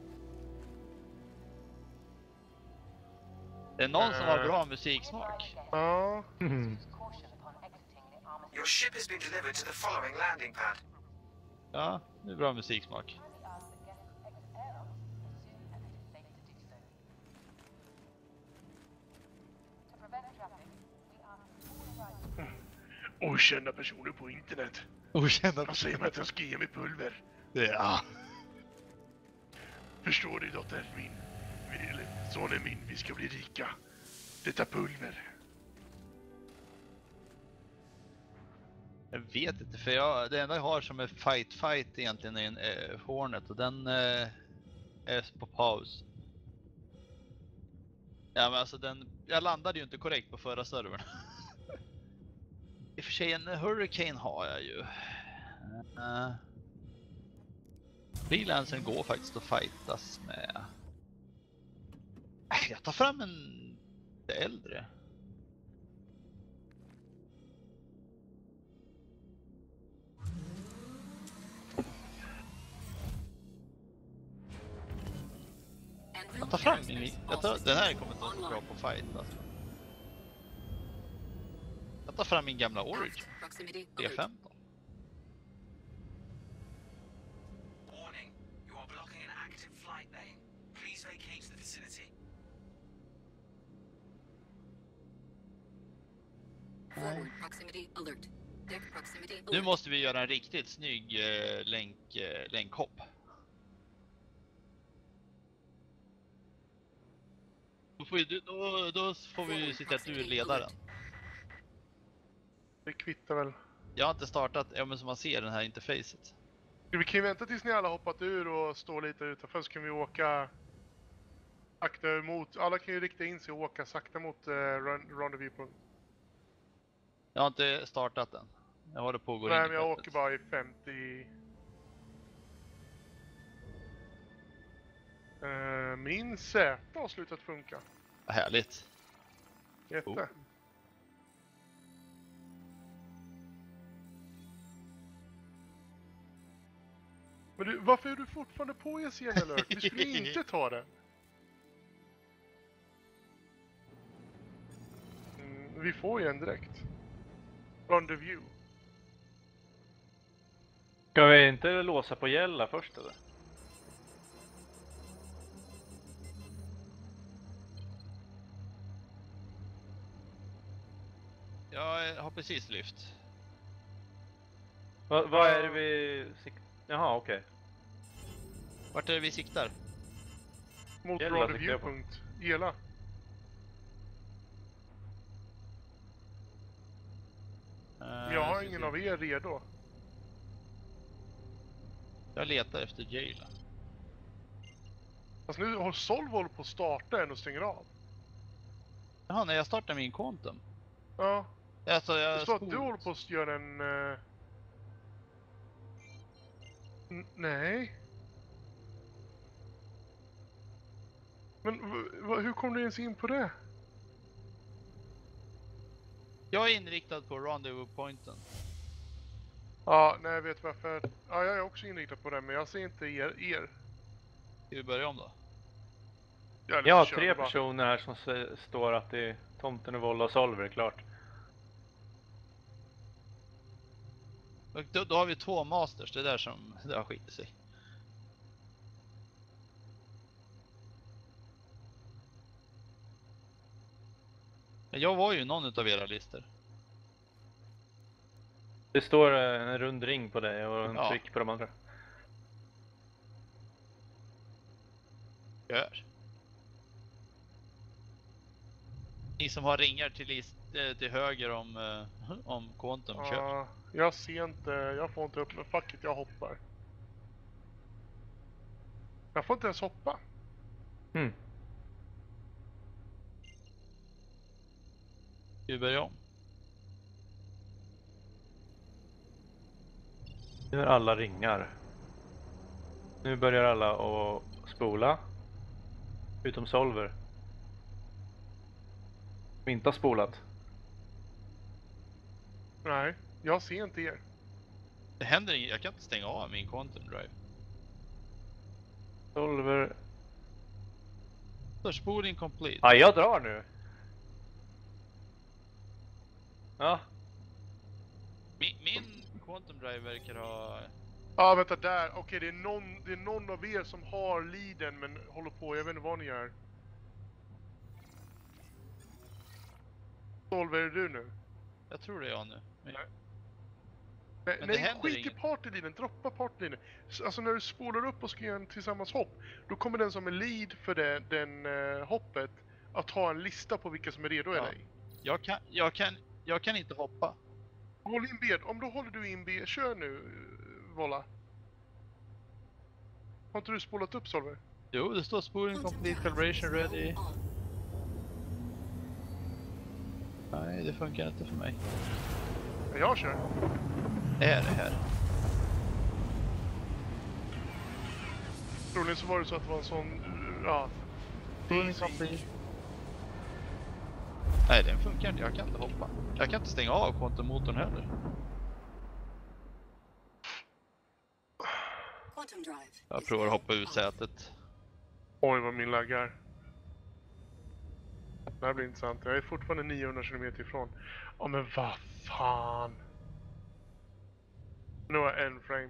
Det är någon som har bra musiksmak. Ja. Mm. Caution upon exiting the armistice. Your ship has been delivered to the following landing pad. Ja, det är bra musiksmak. Kindly ask that guests exit airlocks as soon as it is safe to do so. To prevent traffic, we ask all arrivals. Okända personer på internet. Okända De säger mig att jag ska ge mig pulver. Ja. Förstår du, dotter min? Eller sonen min, vi ska bli rika. Detta pulver. Jag vet inte för jag, det enda jag har som är fight fight egentligen är en eh, Hornet och den eh, är på paus. Ja men alltså den, jag landade ju inte korrekt på förra servern. I och för sig en Hurricane har jag ju. Uh, Freelancern går faktiskt att fightas med. Äh, jag tar fram en äldre. Jag tar fram min, jag tar, den här kommer inte att vara bra på fight alltså. Jag tar fram min gamla Origin, D femton. Warning, you are blocking an active flight lane. Please vacate the vicinity. Forward proximity alert. Deck proximity alert. Nu måste vi göra en riktigt snygg eh, länk, eh, länkhopp. Då får, vi, då, då får vi se till att du är ledaren. Det kvittar väl. Jag har inte startat, ja men som man ser den här interfacet. Vi kan ju vänta tills ni alla hoppat ur och står lite utanför så kan vi åka sakta mot, alla kan ju rikta in sig och åka sakta mot uh, rendezvous. Jag har inte startat den. Jag håller på att gå in Nej, i men jag skeppet. åker bara i femtio. Uh, min Z har slutat funka. Vad härligt. Jätte. Oh. Men du, varför är du fortfarande på E C N alert? Vi skulle inte ta det. Mm, vi får ju en direkt. Rendezvous. Ska vi inte låsa på Gälla först eller? Jag har precis lyft. Va, vad är det vi... sik- Jaha, okej. Vart är det vi siktar? Mot Gälla siktar jag på. rendezvous-punkt. Gela. Uh, Jag har ingen av er redo. Jag letar efter Jayla. Alltså nu har Solv hållit på att starta en och stänger av. Jaha, när jag startar min Quantum. Ja. Alltså Det jag står att spol- du håller på att göra en... Uh... N- nej. Men v- v- hur kom du ens in på det? Jag är inriktad på rendezvous pointen. Ja, nej, jag vet varför. Ja, jag är också inriktad på det, men jag ser inte er. er. Ska vi börja om då? Ja, eller Jag har så kör tre vi bara. personer här som se- står att det är Tomten och Volla och Solver, klart. Och Då, då har vi två masters, det är där som det har skitit sig. Men jag var ju någon utav era listor. Det står eh, en rund ring på dig och en Ja. prick på de andra. Gör. Ni som har ringar till, list, eh, till höger om, eh, om Quantum, kör. Ja, jag ser inte, jag får inte upp, men fuck it, jag hoppar. Jag får inte ens hoppa. Mm. Ska vi börja om? Nu är alla ringar. Nu börjar alla att spola. Utom Solver. Som inte har spolat. Nej, jag ser inte er. Det händer inget, jag kan inte stänga av min Quantum Drive. Solver. Så spoling complete. Ja, jag drar nu. Ja. Min, min Quantum Drive verkar ha... Ja, vänta där. Okej, det är någon, det är någon av er som har leaden men håller på. Jag vet inte vad ni gör. Solver, är det du nu? Jag tror det är jag nu. Men... Nej. Nej, Men det nej händer skit inget. i partyleaden. Droppa partyleaden. S- Alltså när du spolar upp och ska göra en tillsammans hopp, då kommer den som är lead för det, den uh, hoppet att ha en lista på vilka som är redo Ja. eller ej. Jag kan, jag kan, jag kan inte hoppa. Håll in B. Om då håller du in B. Kör nu, uh, Volla. Har inte du spolat upp, Solver? Jo, det står spoling complete, calibration ready. Nej, det funkar inte för mig. Ja, jag kör. Är det här? Troligen så var det så att det var en sån... uh, Ja... Spoling complete. Nej, den funkar inte. Jag kan inte hoppa. Jag kan inte stänga av Quantum-motorn heller. Quantum drive. Jag is provar att now hoppa ur off. sätet. Oj, vad min laggar. Det här blir intressant. Jag är fortfarande niohundra kilometer ifrån. Ja, men vad fan. Nu har jag en frame.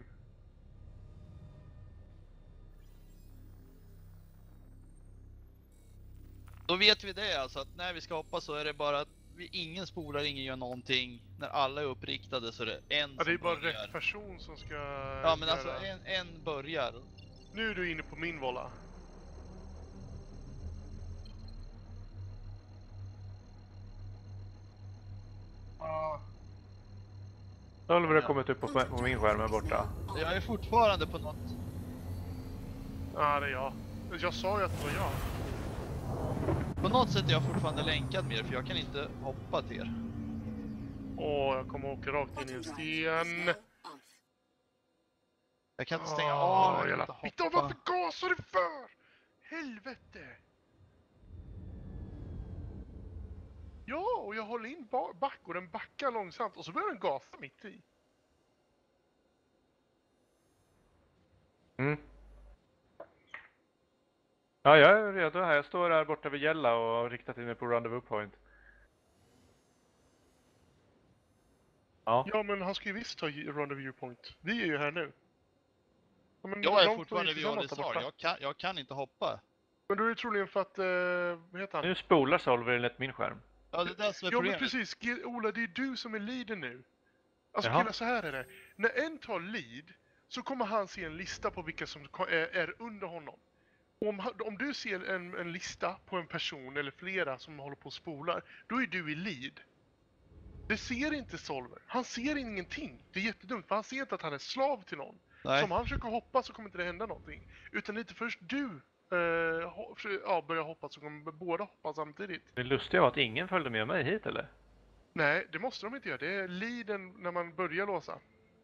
Då vet vi det alltså, att när vi ska hoppa så är det bara att vi, ingen spolar, ingen gör någonting. När alla är uppriktade så är det en Ja, det är som bara börjar. rätt person som ska... Ja, men göra- alltså en, en börjar. Nu är du inne på min volla. Ja. Solver har kommit upp på, på min skärm här borta. Jag är fortfarande på något. Ja, det är jag. Jag sa ju att det var jag. På något sätt är jag fortfarande länkad med er, för jag kan inte hoppa till er. Åh, jag kommer åka rakt in i en Quantum drive is sten. now off. Jag kan inte stänga Åh, av, jag kan jävla inte fitta, hoppa. varför gasar du för? Helvete! Ja, och jag håller in ba- back och den backar långsamt och så börjar den gasa mitt i. Mm. Ja, jag är redo här. Jag står här borta vid Gälla och har riktat in mig på rendezvous point. Ja. Ja, men han ska ju visst ta rendezvous point. Vi är ju här nu. Ja, men Jag är långt fortfarande på vid Island där borta. Olisar, jag kan, jag kan inte hoppa. Men då är det troligen för att, uh, vad heter han? Nu spolar Solver enligt min skärm. Ja, det är det som är Ja, men problemet. precis. Ge- Ola, det är du som är leaden nu. Alltså, Jaha. killar, så här är det. När en tar lead så kommer han se en lista på vilka som ko- är, är under honom. Om, han- om du ser en, en lista på en person eller flera som håller på och spolar, då är du i lead. Det ser inte Solver. Han ser ingenting. Det är jättedumt, för han ser inte att han är slav till någon. Nej. Så om han försöker hoppa så kommer inte det hända någonting. Utan lite först du eh, ho- för- ja, börjar hoppa så kommer båda hoppa samtidigt. Det lustiga var att ingen följde med mig hit, eller? Nej, det måste de inte göra. Det är leaden när man börjar låsa.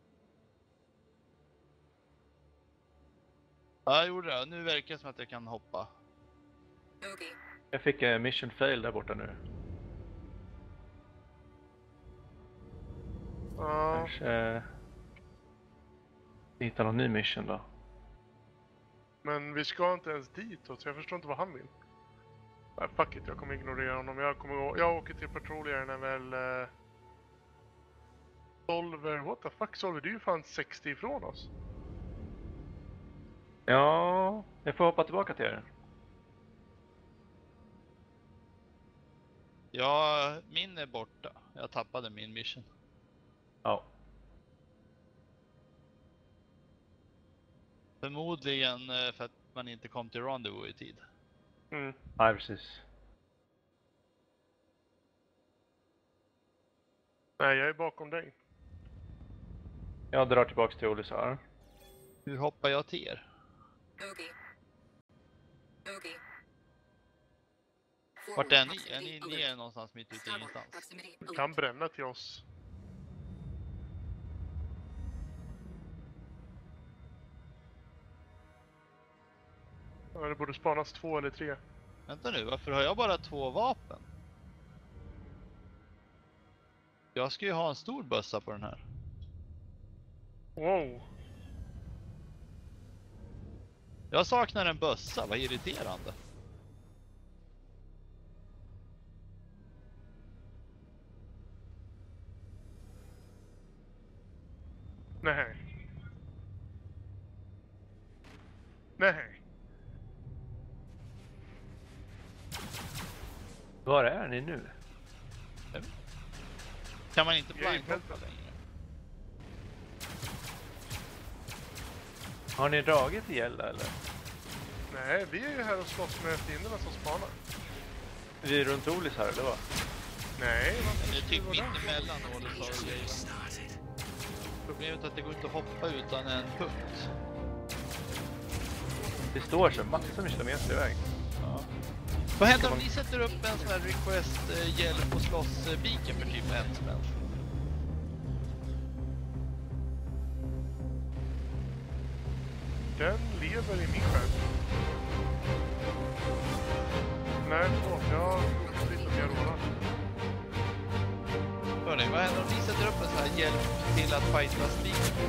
Ja, jag gjorde det. Nu verkar det som att jag kan hoppa. Bogey. Jag fick en mission fail där borta nu. Ja, Kanske... Eh, hitta någon ny mission då. men vi ska inte ens ditåt, så jag förstår inte vad han vill. Nej, fuck it, jag kommer ignorera honom. Jag kommer gå... Jag åker till patruljaren när väl... Eh... Solver... What the fuck, Solver? Du är ju fan sextio ifrån oss. Ja, jag får hoppa tillbaka till er. Ja, min är borta. Jag tappade min mission. Ja. Förmodligen eh, för att man inte kom till Rendezvous i tid. Mm. Nej, precis. Nej, jag är bakom dig. Jag drar tillbaka till Olisar. Hur hoppar jag till er? Bogey. Bogey. Vart är ni? Är ni, ni är någonstans mitt ute i Starboard ingenstans? proximity Du alert. kan bränna till oss. Ja, det borde spanas två eller tre. Vänta nu, varför har jag bara två vapen? Jag ska ju ha en stor bössa på den här. Wow. Jag saknar en bössa, vad irriterande. Nej. Nej. Var är ni nu? Kan man inte Jag är blindhoppa helt- längre? Har ni dragit ihjäl eller? Nej, vi är ju här och slåss med fienderna som spanar. Vi är runt Olisar, eller vad? Nej, varför Det är skulle typ vi vara där? mittemellan Olisar och grejer. Problemet är att det går inte att hoppa utan en punkt. Det står så massor med kilometer iväg. Ja. Vad händer om ni sätter upp en sån här request eh, hjälp och slåss eh, beacon för typ en spänn? Den lever i min skärm. Nej, förlåt. Jag har lite mer råd. Hörrni, vad händer om ni sätter upp en sån här hjälp till att fightas beacon?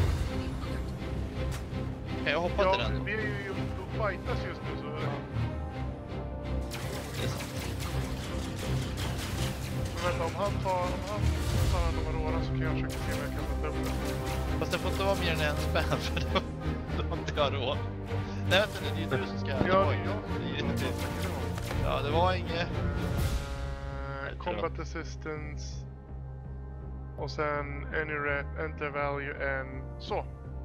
Kan jag hoppa till Ja, den då? vi är ju och fightas just nu så... Det är sant. Men vänta, om han tar, om han tar hand om Aurora så kan jag försöka se om jag kan sätta upp den. Fast det får inte vara mer än en spänn för då, då har inte jag råd. Nej vänta nu, det är ju du som ska... Ja, det var ja. inget. Det är inte- Ja, det var inget. Eh, Combat assistance. Och sen any rep, enter value and så.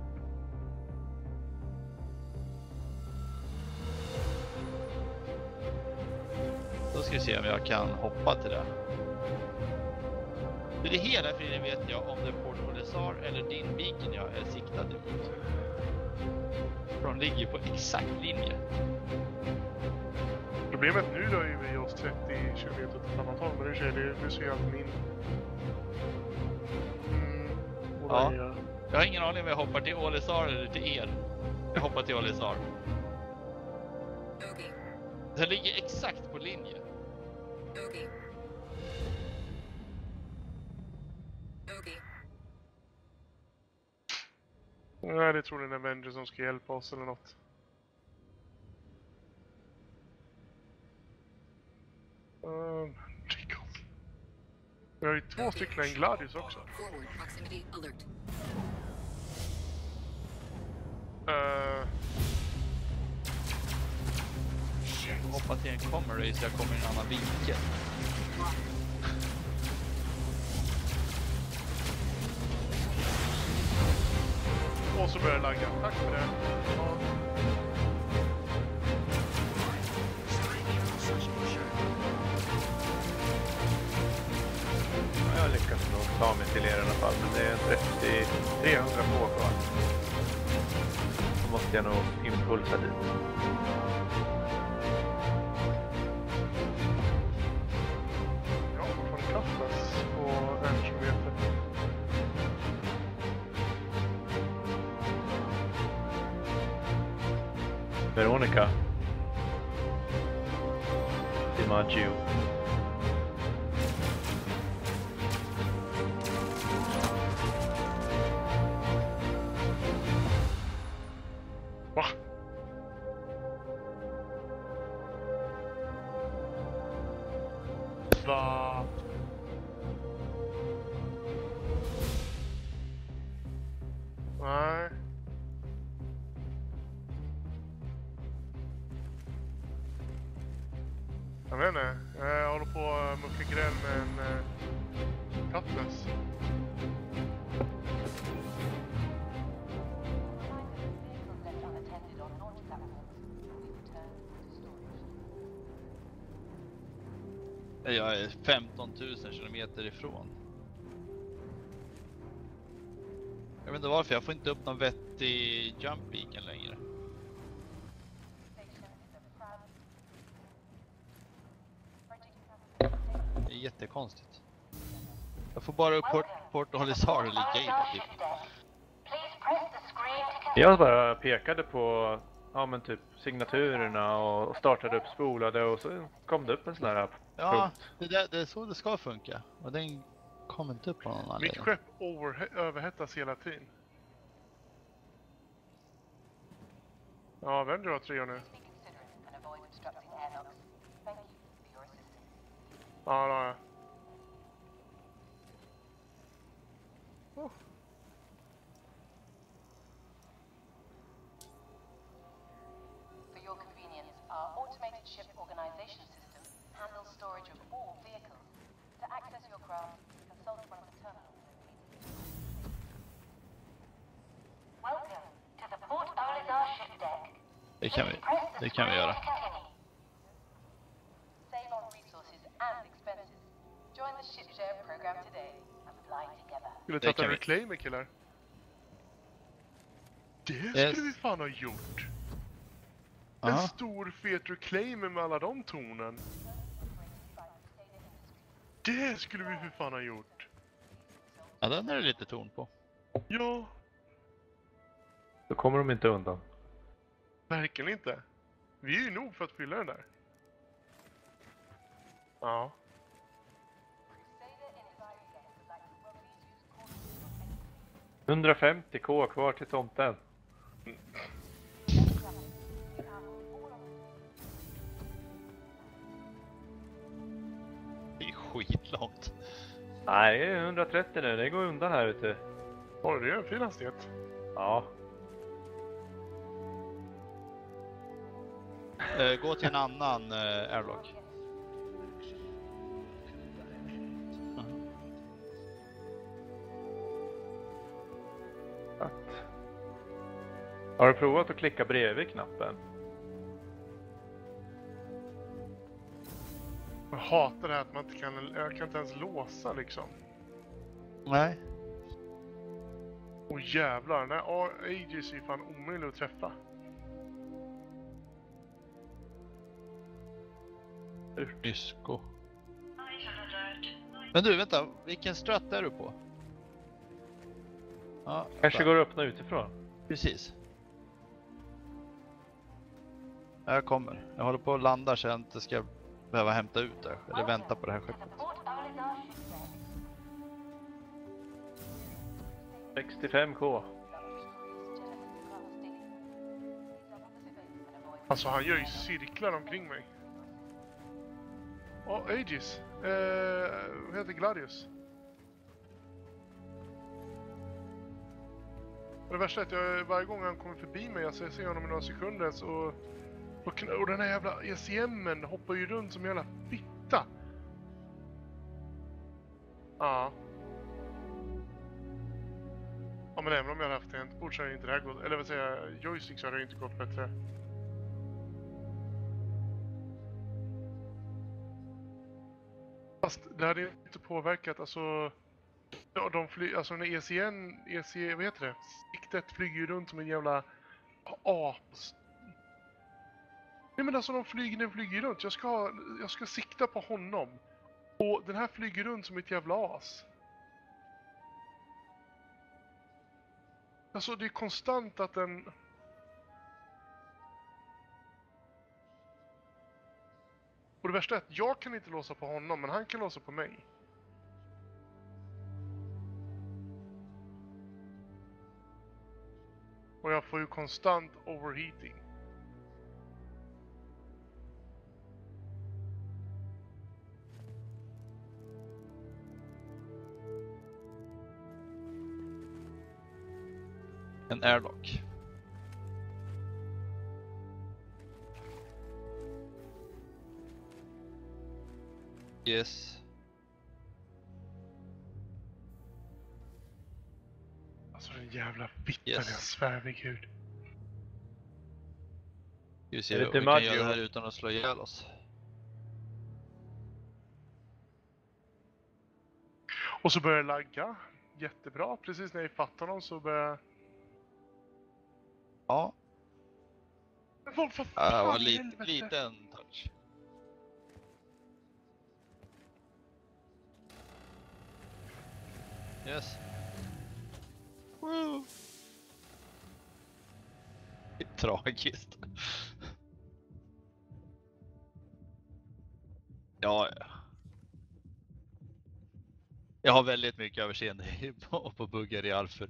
Då ska vi se om jag kan hoppa till det. För det hela friden vet jag om det är Port Olisar eller din beacon jag är siktad emot. För de ligger på exakt linje. Problemet nu då är vi oss trettio kilometer till ett annat håll, men nu ser det, nu ser jag att min... Mm, och Ja. vad jag gör. Jag har ingen aning om jag hoppar till Olisar eller till er. Jag hoppar till Olisar. Bogey. Den ligger exakt på linje. Bogey. Bogey. Nej, det tror jag är en Avenger som ska hjälpa oss eller något. Um, vi har ju två stycken en Gladius också. Forward proximity alert. Uh, Hoppa till en Comrade så jag kommer i en annan vinkel. och så börjar det lagga. Tack för det. Ja. Jag lyckas nog ta mig till er i alla fall, men det är trettio, trehundra på kvar. måste jag nog impulsa dit. Ja, fortfarande Katlas på en kilometer. Veronica. DiMaggio. Va? Va? Nej. Jag vet inte. Jag håller på att mucka gräl med en uh, Cutlass. Vehicles left unattended on launch platforms will be returned to storage. Jag är femton tusen kilometer ifrån. Jag vet inte varför, jag får inte upp någon vettig jump beacon längre. Station is a proud Det är jättekonstigt. Jag får bara upp Port, Port Olisar eller Gate typ. Please press the screen to connect. Jag bara pekade på ja, men typ signaturerna och startade upp spolade och så kom det upp en sån här Ja, punkt. det, där, det är så det ska funka. Och den kommer inte upp på någon Mitt anledning. skepp overhe- överhettas hela tiden. Ja, vem drar tre nu? Please be considerate and avoid obstructing airlocks. Thank you for your assistance. Ja, då, ja. Oh. For your convenience, our automated ship organization system handles storage of all vehicles. To access your craft, consult one of the terminals located. Welcome to the Port Olisar ship deck. Det kan vi, det kan vi göra. Save on resources and expenses. Join the ship share program today and fly together. Skulle Det tagit kan en vi. reclaimer, killar. Det Yes. skulle vi fan ha gjort. En Ja, stor fet reclaimer med alla de tornen. Det skulle vi för fan ha gjort. ja, den är det lite torn på. Ja, Då kommer de inte undan. verkligen inte. Vi är ju nog för att fylla den där. Ja. hundrafemtio k kvar till tomten. Det är skitlångt. Nej, det är hundratrettio nu. Det går undan här ute. Oj, det är en fin hastighet. Ja. Eh, gå till en annan eh, airlock. Att. Har du provat att klicka bredvid knappen? Jag hatar det här att man inte kan, jag kan inte ens låsa liksom. Nej. Åh jävlar, den här Aegis är ju fan omöjlig att träffa. Disco. Men du, vänta. Vilken strat är du på? Ja, Kanske där. går att öppna utifrån. Precis. Jag kommer. Jag håller på att landa så jag inte ska behöva hämta ut det. Eller vänta på det här skeppet. sextiofem k. Alltså han gör ju cirklar omkring mig. Åh, Aegis. Eh, vad heter Gladius? Och det värsta är att jag, varje gång han kommer förbi mig, alltså jag ser honom i några sekunder så... Och, kn- och den här jävla E C M:en hoppar ju runt som en jävla fitta. Ja. Ja men även om jag hade haft tangentbord så hade inte det här gått, eller vad säger jag, joystick så hade det inte gått bättre. Fast det hade ju inte påverkat, alltså... Ja, de fly, alltså när E C N, E C, vad heter det? Siktet flyger ju runt som en jävla Aps. Nej men alltså de flyger, den flyger runt. Jag ska, jag ska sikta på honom. Och den här flyger runt som ett jävla as. Alltså det är konstant att den... Och det värsta är att jag kan inte låsa på honom, men han kan låsa på mig. Och jag får ju konstant overheating. En airlock. Yes. Alltså den jävla fittan, Yes. jag svär vid gud. Vi ser Är det hur vi kan DiMaggio? göra det här utan att slå ihjäl oss. Och så börjar jag lagga. Jättebra. Precis när jag fattar honom så börjar... Ja, Men vad för det fan var i lite, helvete? liten touch. Yes. Woo! Det är tragiskt. Ja, ja. Jag har väldigt mycket överseende på, på buggar i Alfur.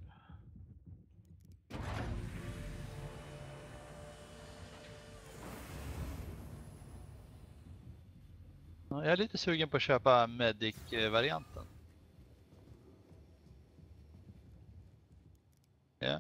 Ja, jag är lite sugen på att köpa Medic-varianten. Ja.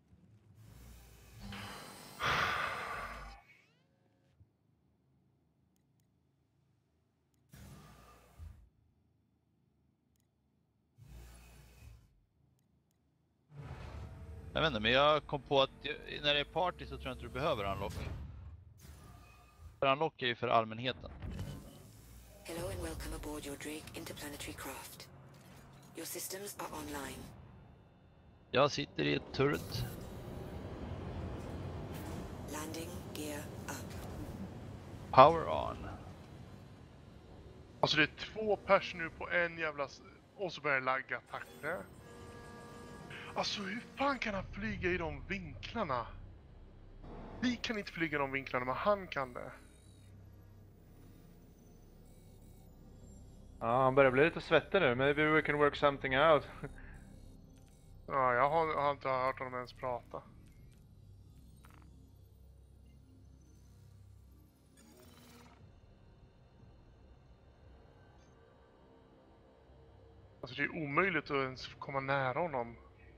Jag vet inte, men jag kom på att jag, när det är party så tror jag inte du behöver unlock. För unlock är ju för allmänheten. Hello and welcome aboard your Drake interplanetary craft. Your systems are online. Jag sitter i ett turret. Landing gear up. Power on. Alltså det är två pers nu på en jävla... s- Och så börjar jag lagga, tack för det. Alltså hur fan kan han flyga i de vinklarna? Vi kan inte flyga i de vinklarna, men han kan det. Ja, han börjar bli lite svettig nu. Maybe we can work something out. Ja, jag har, jag har inte hört honom ens prata. Alltså det är omöjligt att ens komma nära honom.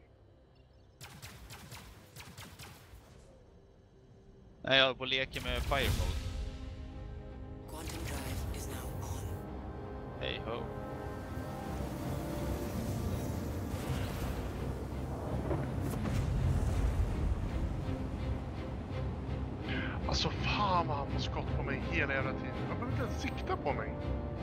Nej, jag håller på och leker med fire mode. Quantum drive is now on. Hey ho. Alltså fan vad han får skott på mig hela jävla tiden. Han behöver inte ens sikta på mig.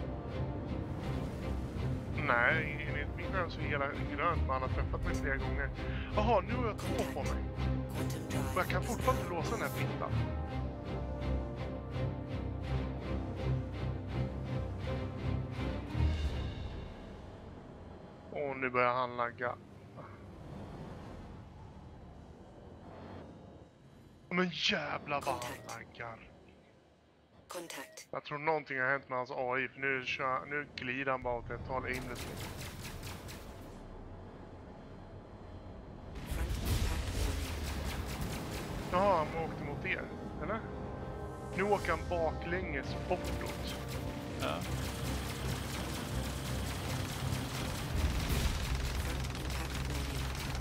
Nej, enligt min värld så är hela grönt, men han har träffat mig flera gånger. Jaha, nu har jag två på mig. Quantum Och drive. jag kan fortfarande inte låsa den här fittan. Och nu börjar han lagga. Men jävlar vad han laggar. Contact. Jag tror någonting har hänt med hans A I, för nu, kör, nu glider han bara åt ett håll aimlessly. Front impact warning. Jaha, han åkte mot er, eller? Nu åker han baklänges bortåt. Ja. Front impact warning.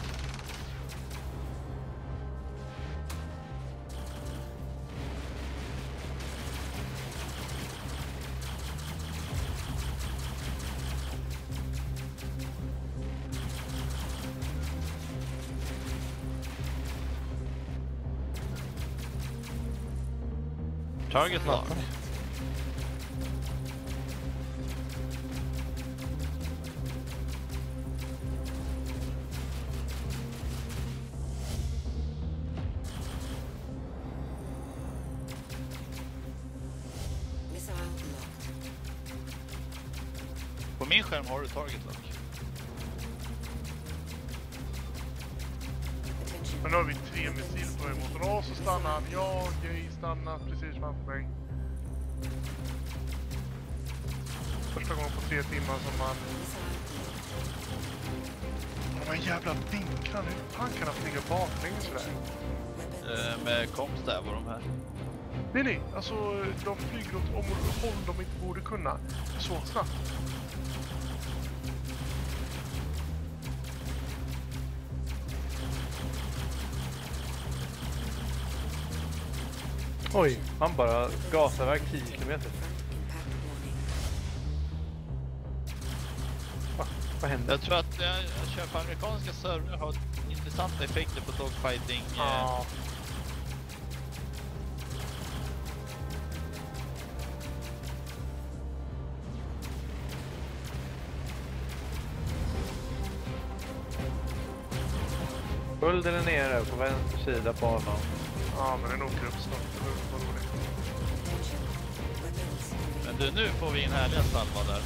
Target lock. På min skärm har du target lock. Attention. Men nu har vi tre missiler på väg mot oss och så stannar han. Ja, okej, stanna precis framför mig. Första gången på tre timmar som man... De här jävla vinklarna, hur fan kan han flyga baklänges sådär? Eh, med komstäv och de här. Nej, nej, alltså de flyger åt om håll de inte borde kunna. Så snabbt. Oj, han bara gasar iväg tio kilometer. Va? Vad hände? Jag tror att jag, jag kör på amerikanska server har intressanta effekter på dogfighting. Eh, Ja. Sköld är nere på vänster sida på honom. Ja, men det är nog grupp snart. Det var roligt. Men du, nu får vi en härliga salva där.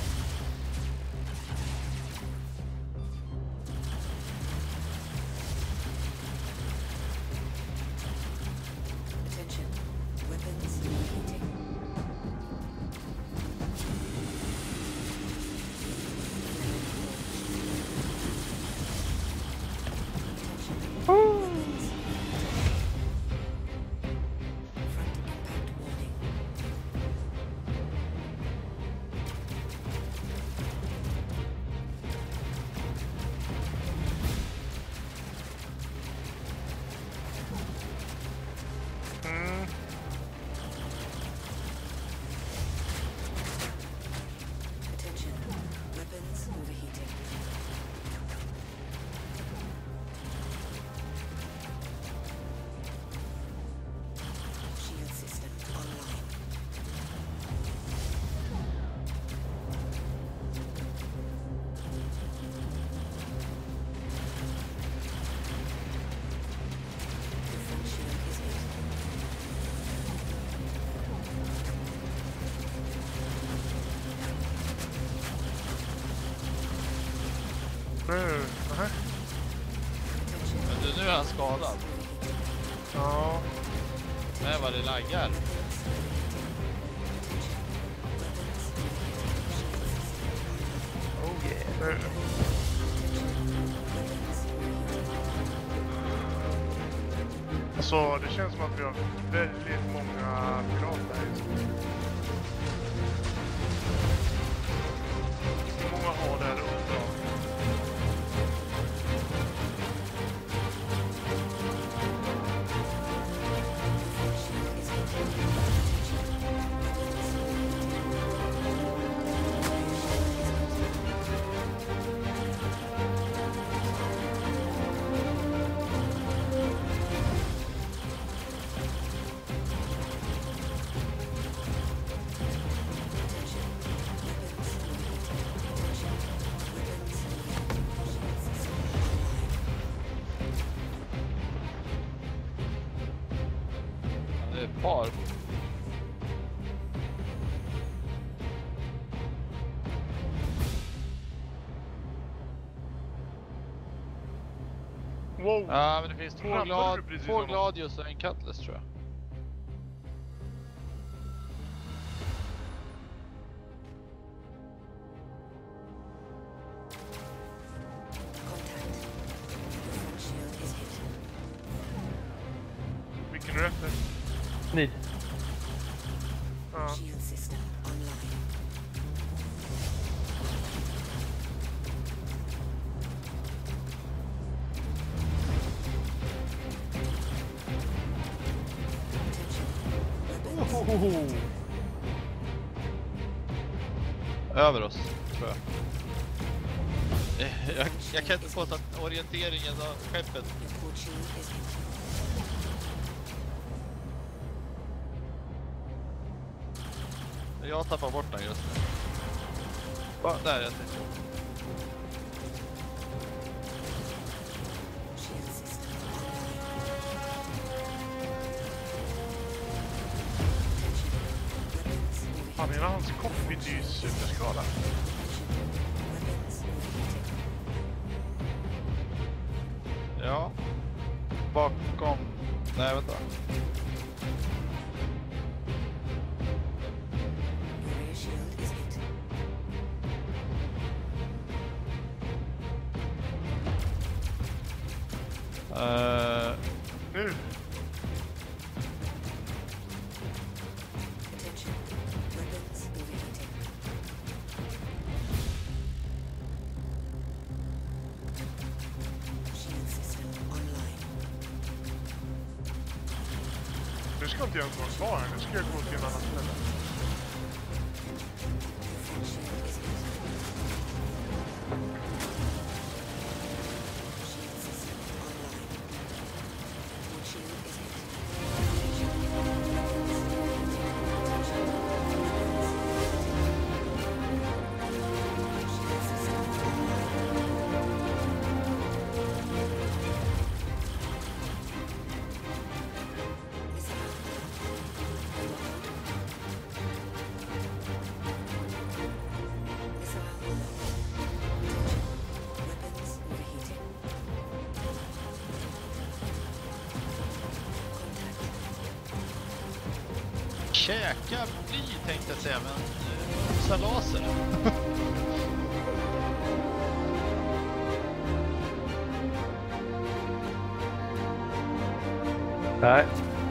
Attention. Weapons overheating. Front impact warning. Mm. Attention. Weapons overheating. Shield system online. The front shield is hit. Nu, nähä. Attention. Men du, nu är han skadad. Ja. Men vad det laggar. Oh yeah. Nu. Alltså, det känns som att vi har väldigt många pirater här just nu. Hur många har det här uppdraget? Det är ett par. Wow! Ja, men det finns två, Ramlade glad, du precis två honom? gladius och en cutlass tror jag. Contact. The front shield is hit. Vilken är du efter? Ni. Ja. Shield system online. Attention. Weapons. Över oss, tror jag. Eh, Jag, jag kan inte påstå att orienteringen av skeppet. Your port shield is hit. Jag tappar bort den just nu. Va, där är jag tänkte. Shield system online. Attention. Weapons overheating. Fan, hela hans cockpit är ju superskadad. Attention. Weapons overheating. Ja. Bakom... Nej, vänta. Your rear shield is hit. Uh, Nu! Attention. Weapons overheating. Shield system online. Nu ska inte jag ens vara kvar här. Nu ska jag gå till en annan ställe. Your front shield is hit. Shield system online. Your shield is hit. Attention. Weapons overheating. Attention. Weapons overheating. Shield system online. Missile. You are out. Missile. Attention. Weapons overheating. Contact. käka bly tänkte jag säga, men uh, salaser. Nej.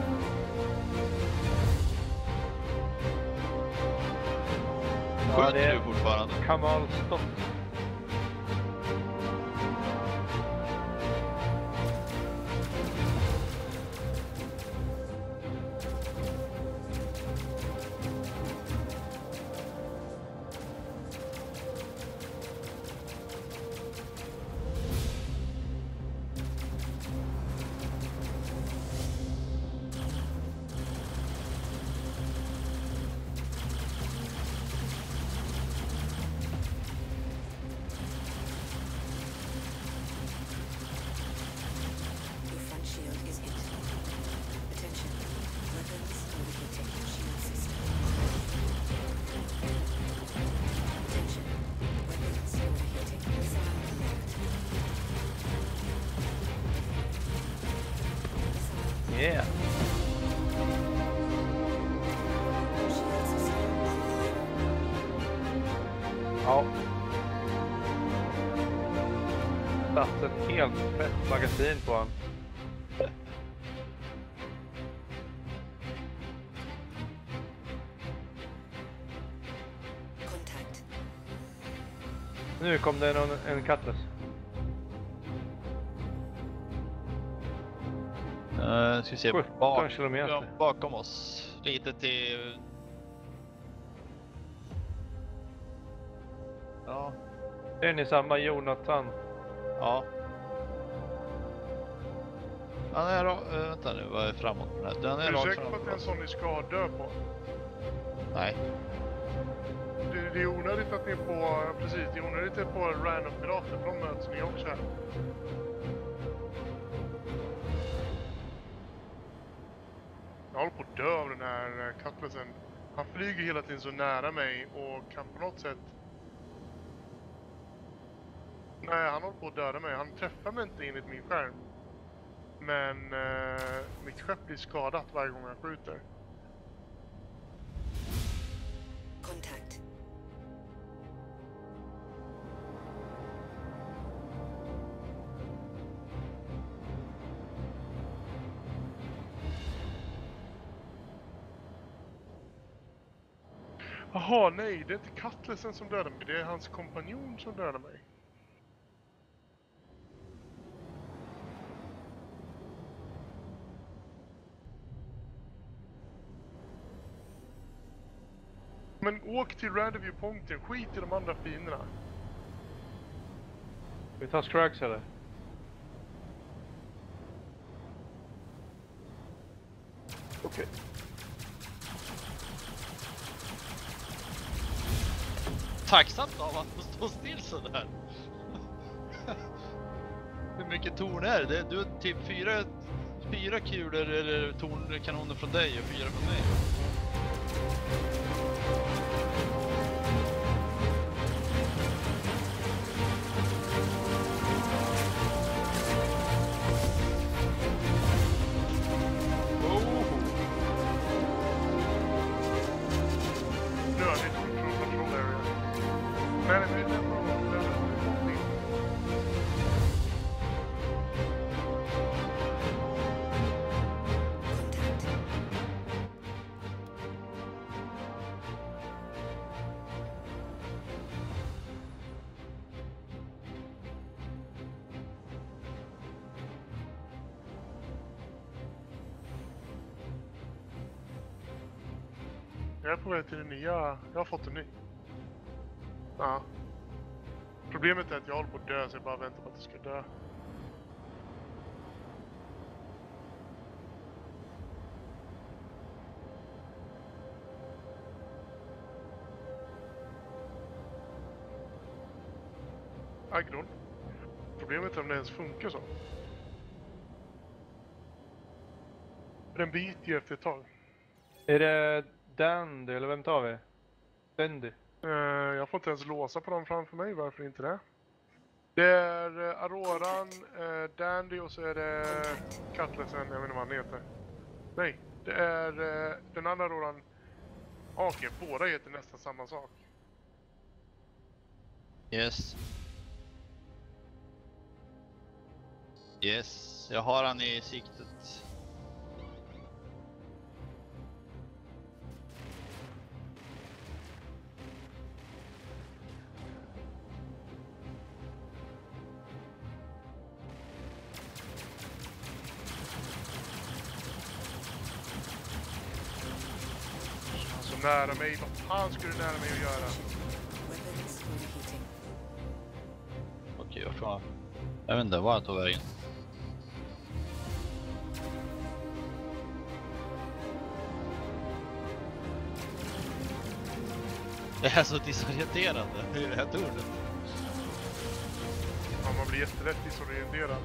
Ja, Skjuter det är du fortfarande? Kamal stopp. Your front shield is hit. Attention. Weapons overheating. Shield system online. Attention. Weapons overheating. Missile locked. Missile. Yeah. Shield system online. Ja. Satt ett helt fett magasin på han. Contact. Nu kom det någon, en Cutlass. Uh, ska vi se, sjutton bak, kilometer. ja, bakom oss. Lite till... Ja, Är ni samma Jonathan? ja. Han är då, uh, vänta nu, vad är framåt på den här? Den Är är du rakt säker på att framåt. det är en sån ni ska dö på? Nej. Det, det är onödigt att ni är på, precis, det är onödigt att ni är på random pirater, för de möts ni också här. Jag håller på att dö av den här eh, Cutlassen. Han flyger hela tiden så nära mig och kan på något sätt... Nej, han håller på att döda mig. Han träffar mig inte enligt min skärm. Men eh, mitt skepp blir skadat varje gång jag skjuter. Contact. Jaha, nej, det är inte Cutlassen som dödar mig. Det är hans kompanjon som dödar mig. Men åk till random viewpointen, skit i de andra fienderna. Vi tar Scrags eller? Okej. Tacksamt av att få stå still sådär. Hur mycket torn är det? Du har typ fyra, fyra kulor eller tornkanoner från dig och fyra från mig. Nej, nej, men det är bra. Det är bra. Jag är på väg till den nya. Jag har fått en ny. Ja. Problemet är att jag håller på att dö så jag bara väntar på att det ska dö. Agron. Problemet är om det ens funkar så. Den biter ju efter ett tag. Är det Dandy eller vem tar vi? Dandy. Uh, jag får inte ens låsa på dem framför mig, varför inte det? Det är uh, Auroran, uh, Dandy och så är det Cutlassen, jag vet inte vad han heter. Nej, det är uh, den andra Auroran. Ah, okej, okay, båda heter nästan samma sak. Yes. Yes, jag har han i siktet. Så nära mig, vad fan skulle du nära mig att göra? Weapons overheating. Okej, jag får... Jag vet inte var jag tog vägen. Det är så disorienterande, det är det här ordet. Ja, man blir jättelätt disorienterad.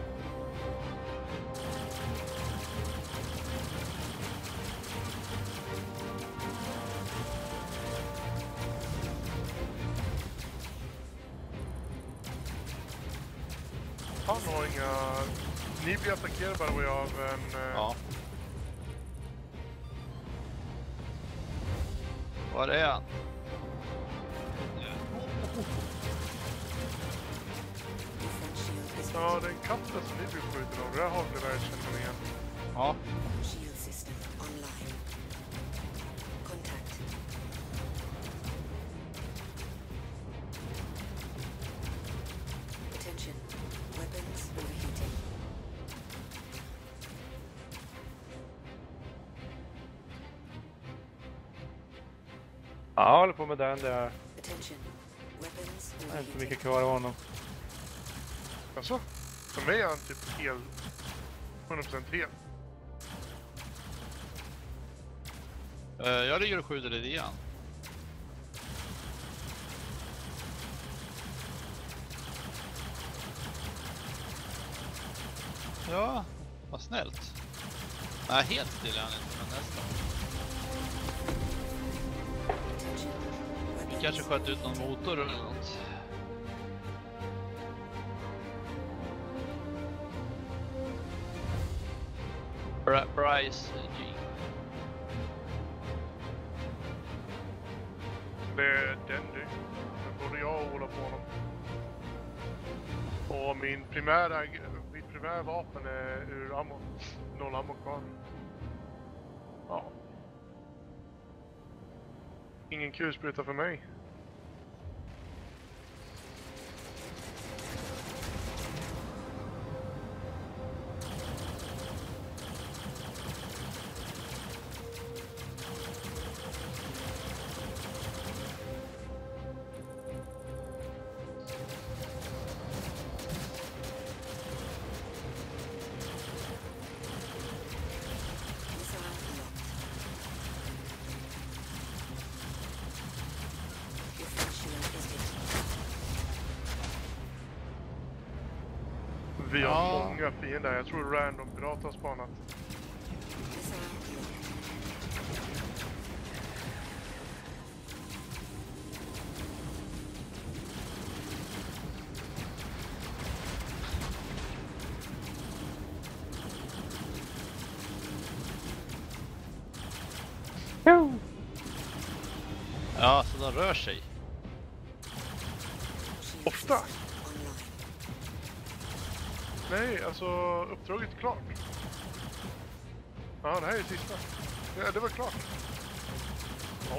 Han har inga... Ni blir attackerade bara vad av en... eh, Ja. Var är han? Defense shield is Ja, det är en katt som ni blir skjuten av. Det här har vi väl känner igen. Ja. shield system online. Contact. Attention. Weapons overheating. Ja, jag håller på med den där. Attention. Weapons Det är inte overheating. mycket kvar av honom. Alltså, för mig är han typ hel... hundra procent hel. Uh, jag ligger och skjuter lite igen. Ja, vad snällt. Nej, helt stilla är han inte, men nästan. Attention. Vi Weapons kanske sköt ut någon motor eller något. Bri- Bryce G. Det är den du. Men både jag och Ola på honom. Och min primära, mitt primära vapen är ur ammo. Noll ammo kvar. Ja. Ingen kulspruta för mig. missile locked. Defense shield is hit. Vi har Ja. många fiender. Jag tror random pirat har spanat. Missile locked. Ja, så de rör sig. Ofta? Online. Nej, alltså uppdraget är klart. Ja, det här är sista. Ja, det var klart. Ja.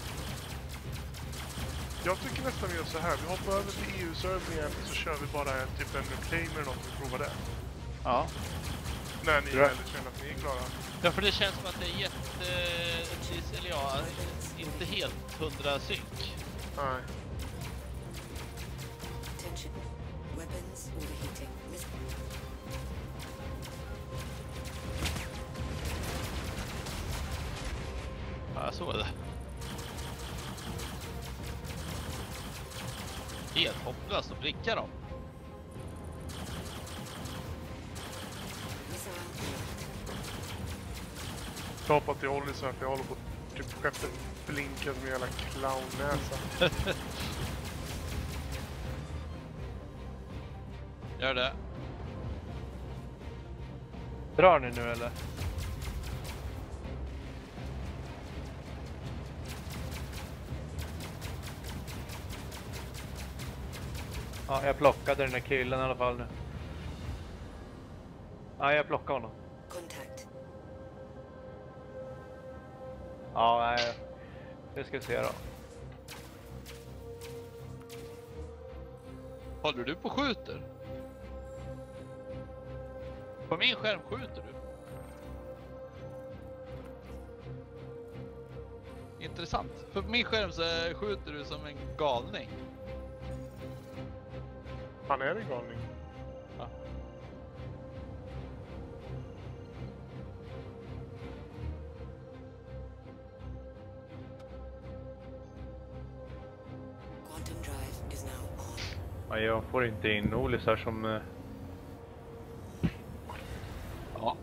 Jag tycker nästan vi gör så här. Vi hoppar över till E U-servern igen så kör vi bara en, typ en reclaimer eller något och provar det. Ja. När ni Bra. väl känner att ni är klara. Ja, för det känns som att det är jätte... Eller ja, inte helt hundra synk. Nej. Attention. Weapons overheating. Mis- Ja, jag såg det. Helt hopplöst att pricka dem. Missile. Jag hoppar till Olli så här för jag håller på typ skeppet blinkar som en jävla clownnäsa. Gör det. Drar ni nu eller? Ja, jag plockade den där killen i alla fall nu. Ja, jag plockade honom. Contact. Ja, nej. Det ska vi se då. Håller du på och skjuter? På min skärm skjuter du. Intressant. För på min skärm så skjuter du som en galning. Han är en galning. Ja. Quantum drive is now on. Ja, jag får inte in Olis här som... eh, Ja.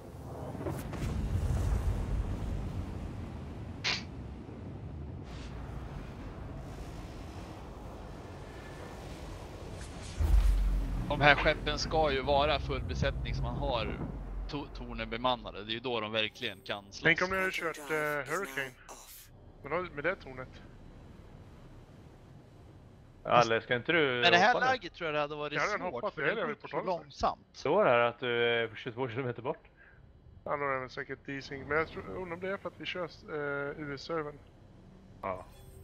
De här skeppen ska ju vara full besättning som man har to- tornen bemannade. Det är ju då de verkligen kan slåss. Tänk om ni hade Quantum kört drive eh, is now Hurricane. off. Men har- med det tornet. Alle, ska inte du Men det här hoppa nu? läget tror jag det hade varit Jag hade svårt hoppat, för jag det hade går på så talet. långsamt. Står här att du är tjugotvå kilometer bort. Han har även säkert D-Sync. Men jag tror, jag undrar om det är för att vi kör eh, U S-servern. Ja.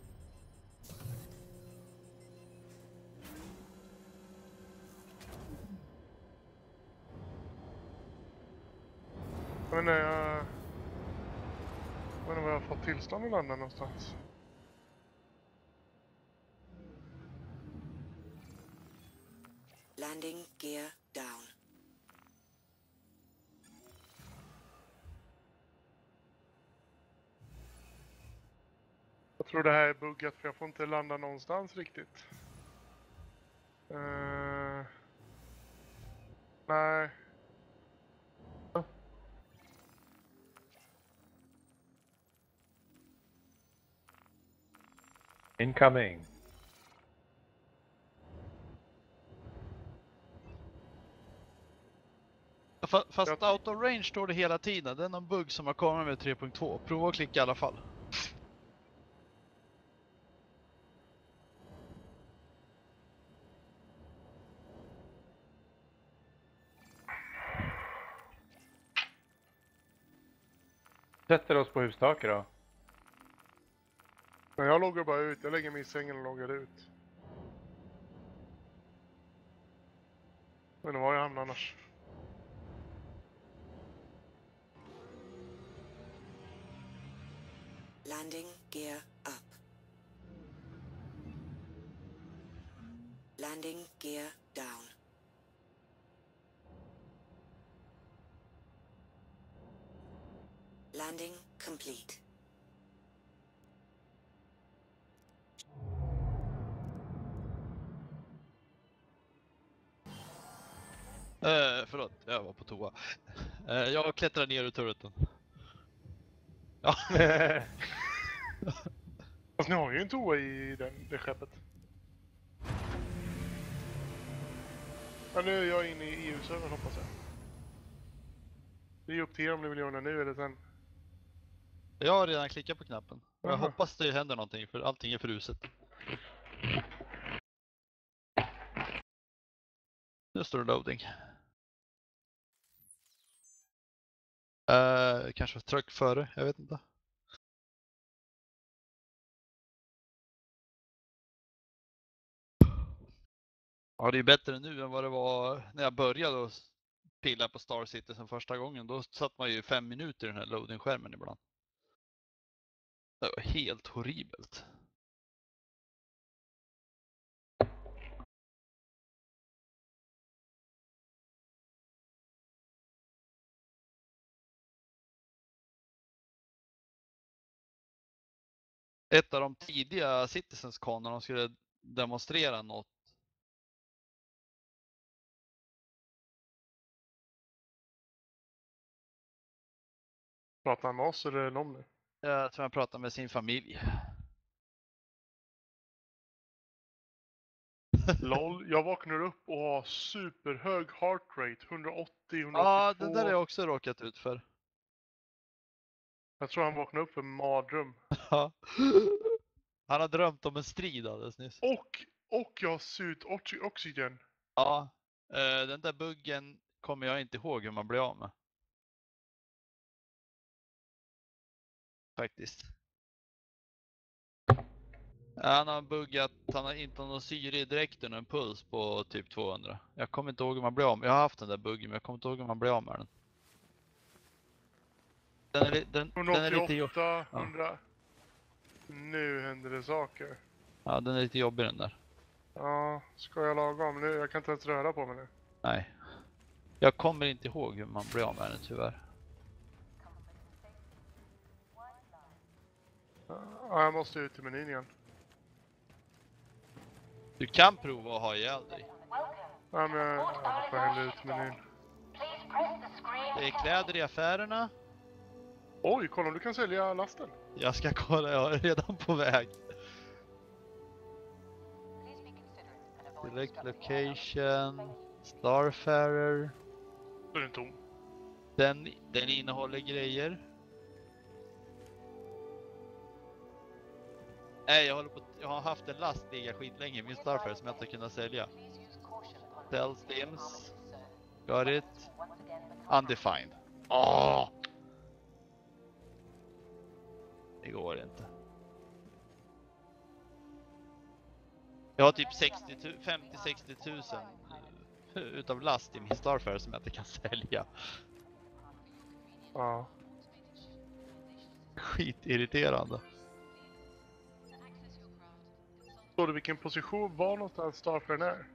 Jag vet inte, jag... Jag vet inte var jag har fått tillstånd att landa någonstans. Landing gear down. Jag tror det här är buggat för jag får inte landa någonstans riktigt. Uh... Nej. Incoming. Fa- Fast Jag- out of range står det hela tiden. Det är någon bugg som har kommit med tre punkt två. Prova att klicka i alla fall. Sätter oss på hustaket då. Men jag loggar bara ut. Jag lägger mig i sängen och loggar ut. Men det var jag hamnar annars. Landing gear up. Landing gear down. Landing complete. Eh, förlåt, jag var på toa. Eh, jag klättrar ner ur turreten. Ja. Fast ni har ju en toa i den, det skeppet. Ja, nu är jag inne i E U-servern hoppas jag. Det är upp till er om ni vill göra det nu eller sen. Jag har redan klickat på knappen. Och jag Aha. hoppas det händer någonting för allting är fruset. står det loading. Uh, kanske tryck före, jag vet inte. Ja, det är bättre nu än vad det var när jag började och pilla på Star Citizen första gången. Då satt man ju fem minuter i den här loading-skärmen ibland. Det var helt horribelt. Ett av de tidiga Citizens Con när de skulle demonstrera något. Pratar han med oss eller någon nu? Jag tror han pratade med sin familj. LOL, jag vaknar upp och har superhög heart rate. hundraåttio, hundraåttiotvå. Ja, det där har jag också råkat ut för. Jag tror han vaknade upp för en mardröm. Ja. Han har drömt om en strid alldeles nyss. Och, och jag har surt oxy- oxygen. Ja, eh, den där buggen kommer jag inte ihåg hur man blir av med. Faktiskt. Han har buggat, han har inte någon syre i dräkten och en puls på typ tvåhundra. Jag kommer inte ihåg hur man blir av med. Jag har haft den där buggen men jag kommer inte ihåg hur man blir av med den. Den är, li- den, den är lite jobbig. hundraåttioåtta, hundra. Nu händer det saker. Ja, den är lite jobbig den där. Ja, ska jag laga om nu? Jag kan inte ens röra på mig nu. Nej. Jag kommer inte ihåg hur man blir av med den tyvärr. Ja, jag måste ut i menyn igen. Du kan prova att ha ihjäl dig. Ja, men jag, jag får hellre ut i menyn. Det är kläder i affärerna. Oj, kolla om du kan sälja lasten. Jag ska kolla, jag är redan på väg. Select location, Starfarer. Då är den tom. Den, den innehåller grejer. Nej, jag håller på, jag har haft en last ligga skitlänge i min Starfarer som jag inte kunnat sälja. Sell stims. Got it. Undefined. Åh! Det går inte. Jag har typ femtio till sextio tusen utav last i min Starfarer som jag inte kan sälja. Ja. Skitirriterande. Står det vilken position, var någonstans Starfaren är?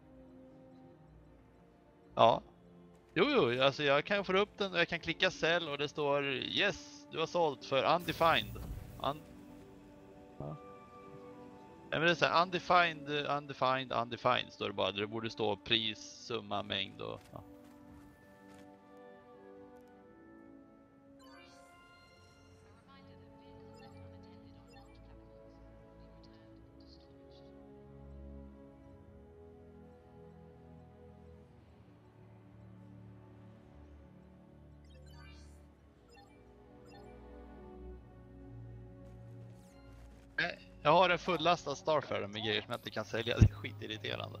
Ja. Jo, jo, alltså jag kan få upp den och jag kan klicka sell och det står yes, du har sålt för undefined. Un... Ja. Nej, men det är så här, undefined, undefined, undefined står det bara. Det borde stå pris, summa, mängd och... Ja. Jag har en fullastad Starfarer med grejer som jag inte kan sälja. Det är skitirriterande.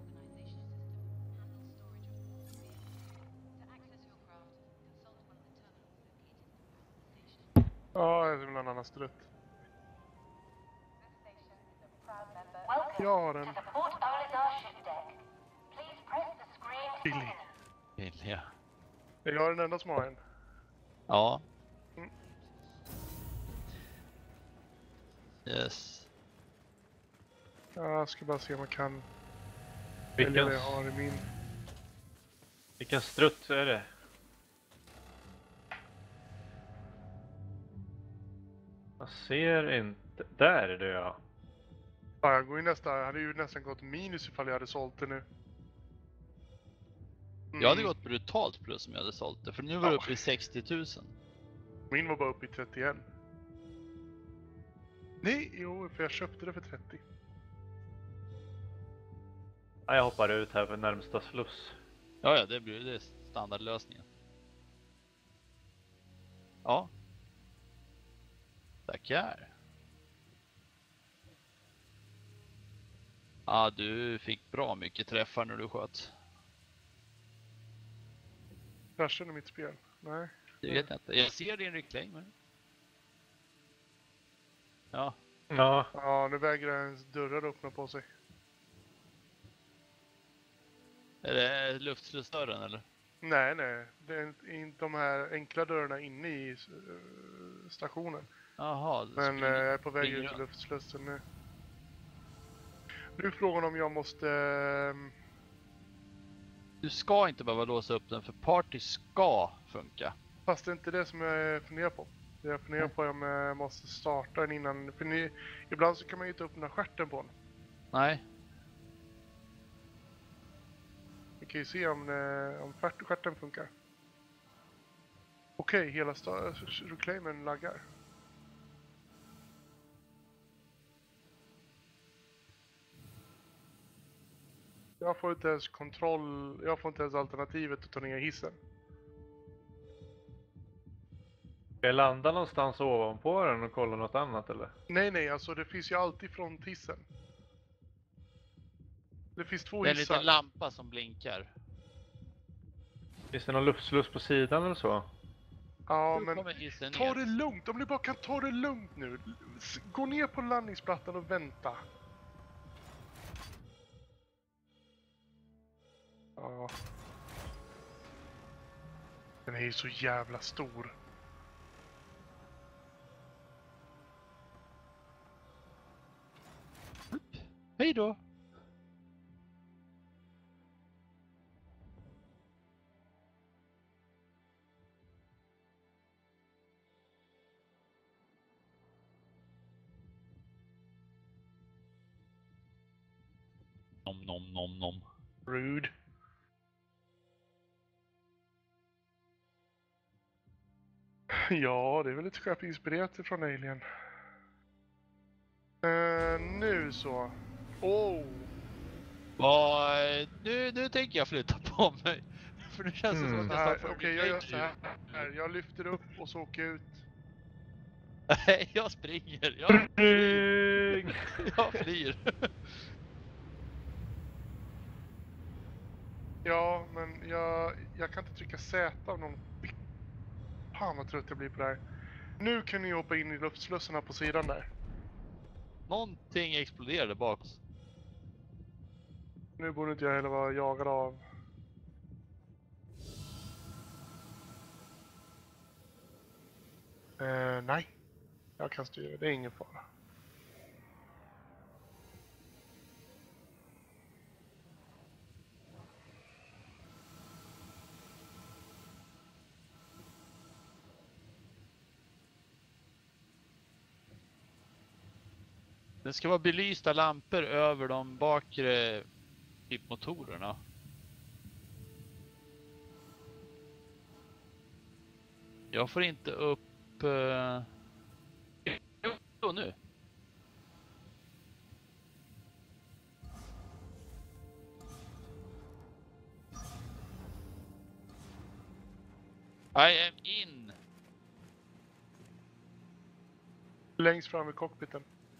Ja, jag är som en annan strutt. Jag har en. Billy. Billy, ja. Jag är den enda som har en. Ja. Mm. Yes. Jag ska bara se om man kan Vilken, välja det jag har i min. vilken strutt är det? Jag ser inte. Där är det ja. Ja, jag går ju nästan, jag hade ju nästan gått minus ifall jag hade sålt det nu. Mm. Jag hade gått brutalt plus om jag hade sålt det. För nu var det uppe i sextio tusen. Min var bara uppe i trettioett. Nej, jo, för jag köpte det för trettio. Ja, jag hoppar ut här för närmsta sluss. Ja, ja, det blir det standardlösningen. Ja. Tackar. Ja, du fick bra mycket träffar när du sköt. Kraschade mitt spel? Nej. Det vet jag inte. Jag ser din reclaimer. Ja. Ja, Ja, nu vägrar ens dörrar öppna på sig. Är det luftslussdörren eller? Nej, nej. Det är inte de här enkla dörrarna inne i uh, stationen. Jaha. Men spring- uh, jag är på väg springer ut i runt. luftslussen nu. Nu är frågan om jag måste... ehm, Du ska inte behöva låsa upp den för party ska funka. Fast det är inte det som jag funderar på. Det jag funderar på är om jag måste starta den innan... För ni, ibland så kan man ju inte öppna stjärten på den. Nej. Vi kan ju se om, eh, om stjärt- stjärten funkar. Okej, hela sta- reclaimen laggar. Jag får inte ens kontroll, jag får inte ens alternativet att ta ner hissen. ska jag landa någonstans ovanpå den och kolla något annat eller? Nej, nej, alltså det finns ju alltid fronthissen. Det finns två Det är en hissar. liten lampa som blinkar. Finns det någon luftsluss på sidan eller så? Ja, Nu men kommer hissen ta ner. det lugnt. Om ni bara kan ta det lugnt nu. S- Gå ner på landningsplattan och vänta. Ja. Den är ju så jävla stor. Hej då! Nom nom nom nom. Rude. Ja, det är väl ett skepp inspirerat från Alien. Uh, nu så. Oh! Vad... Nu, nu tänker jag flytta på mig. För nu känns det som Mm. att Så jag här, snart får Okej, bli jag gör längre så här. ut. här. Jag lyfter upp och så åker jag ut. Nej, jag springer. Jag flyr. Spring! Jag flyr. Ja, men jag, jag kan inte trycka Z av någon... Fan vad trött jag blir på det här. Nu kan ni hoppa in i luftslussarna på sidan där. Någonting exploderade bak oss. Nu borde inte jag heller vara jagad av... Eh, nej. Jag kan styra, det är ingen fara. Det ska vara belysta lampor över de bakre typ motorerna. Jag får inte upp... Uh... Jo, nu. I am in. Längst fram i cockpiten.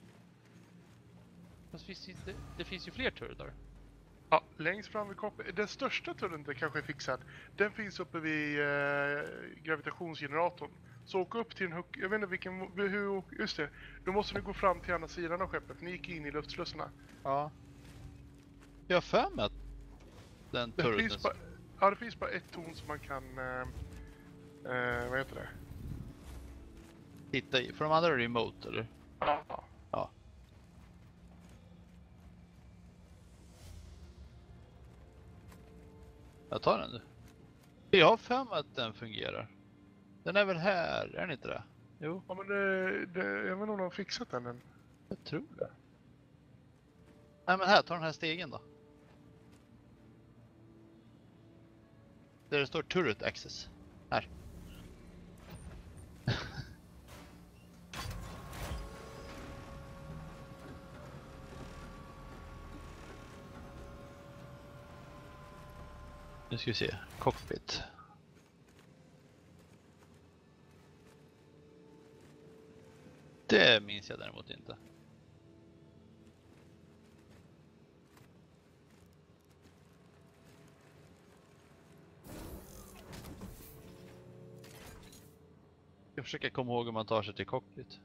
Fast finns det, inte, det finns ju fler turrar. Ja, längst fram vid cockpiten. Den största tunneln där kanske är fixad. Den finns uppe vid eh, gravitationsgeneratorn. Så åk upp till en huck... Jag vet inte vilken... Hur, just det. Då måste ni gå fram till andra sidan av skeppet. Ni gick in i luftslussarna. Ja. Jag har för mig att den Det turren... finns bara, ja, det finns bara ett torn som man kan... Eh, eh, vad heter det? Titta i. För de andra är remote, eller? Ja. Ja. Jag tar den nu. Jag har för mig att den fungerar. Den är väl här, är den inte det? Jo, Ja, men det, det, jag vet inte om de har fixat den än. jag tror det. Nej men här, ta den här stegen då. Där det står turret access. Här. Nu ska vi se. Cockpit. Det minns jag däremot inte. Jag försöker komma ihåg hur man tar sig till cockpit.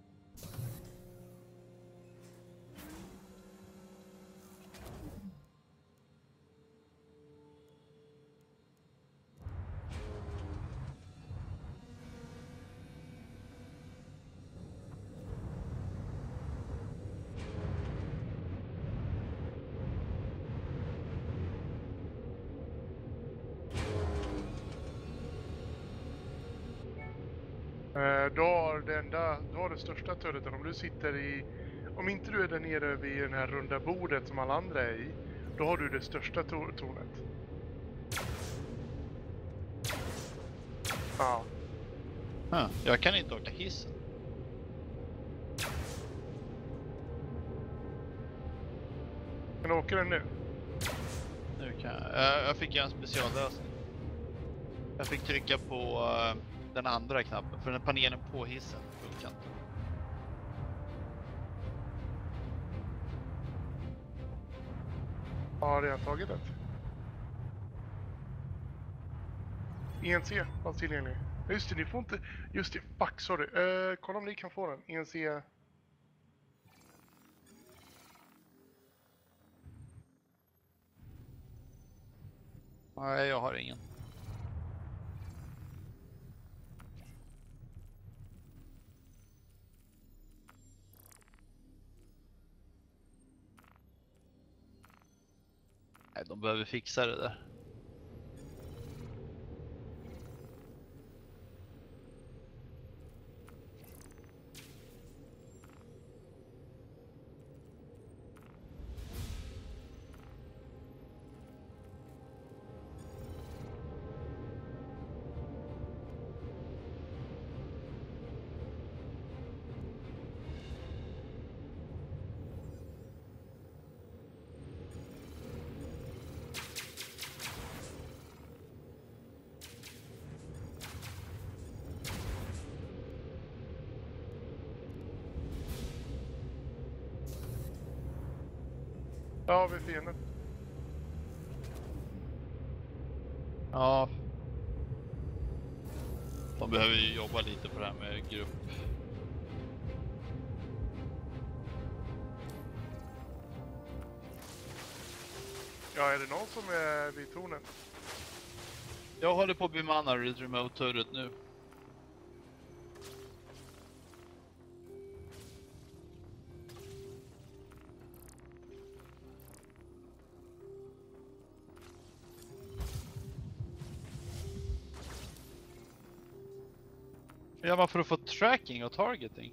Eh, Du har det enda, du har det största turreten. Om du sitter i, om inte du är där nere vid det här runda bordet som alla andra är i, då har du det största tor- tornet. Ja. Huh, jag kan inte åka hissen. Kan du åka den nu? Nu kan jag. Jag, jag fick en speciallösning. Jag fick trycka på uh, den andra knappen, för den panelen på hissen funkar inte. Ja, det har tagit det. E N C var tillgänglig. Just det, ni får inte... Just det, fuck, sorry. Uh, kolla om ni kan få den. E N C... Nej, jag har ingen. Nej, de behöver fixa det där. Ja, vi är fienden. Ja. De behöver ju jobba lite på det här med grupp. Ja, är det någon som är vid tornen? Jag håller på att bemanna ett remote-turret nu. Hur gör man för att få tracking och targeting?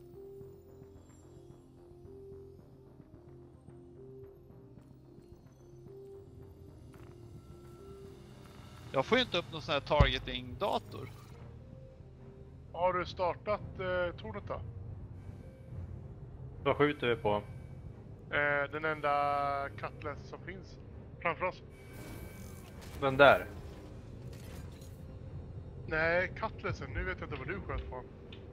Jag får ju inte upp någon sån här targeting-dator. Har du startat eh, tornet då? Vad skjuter vi på? Eh, den enda cutlass som finns framför oss. Den där? Nej, cutlassen. Nu vet jag inte vad du sköt på.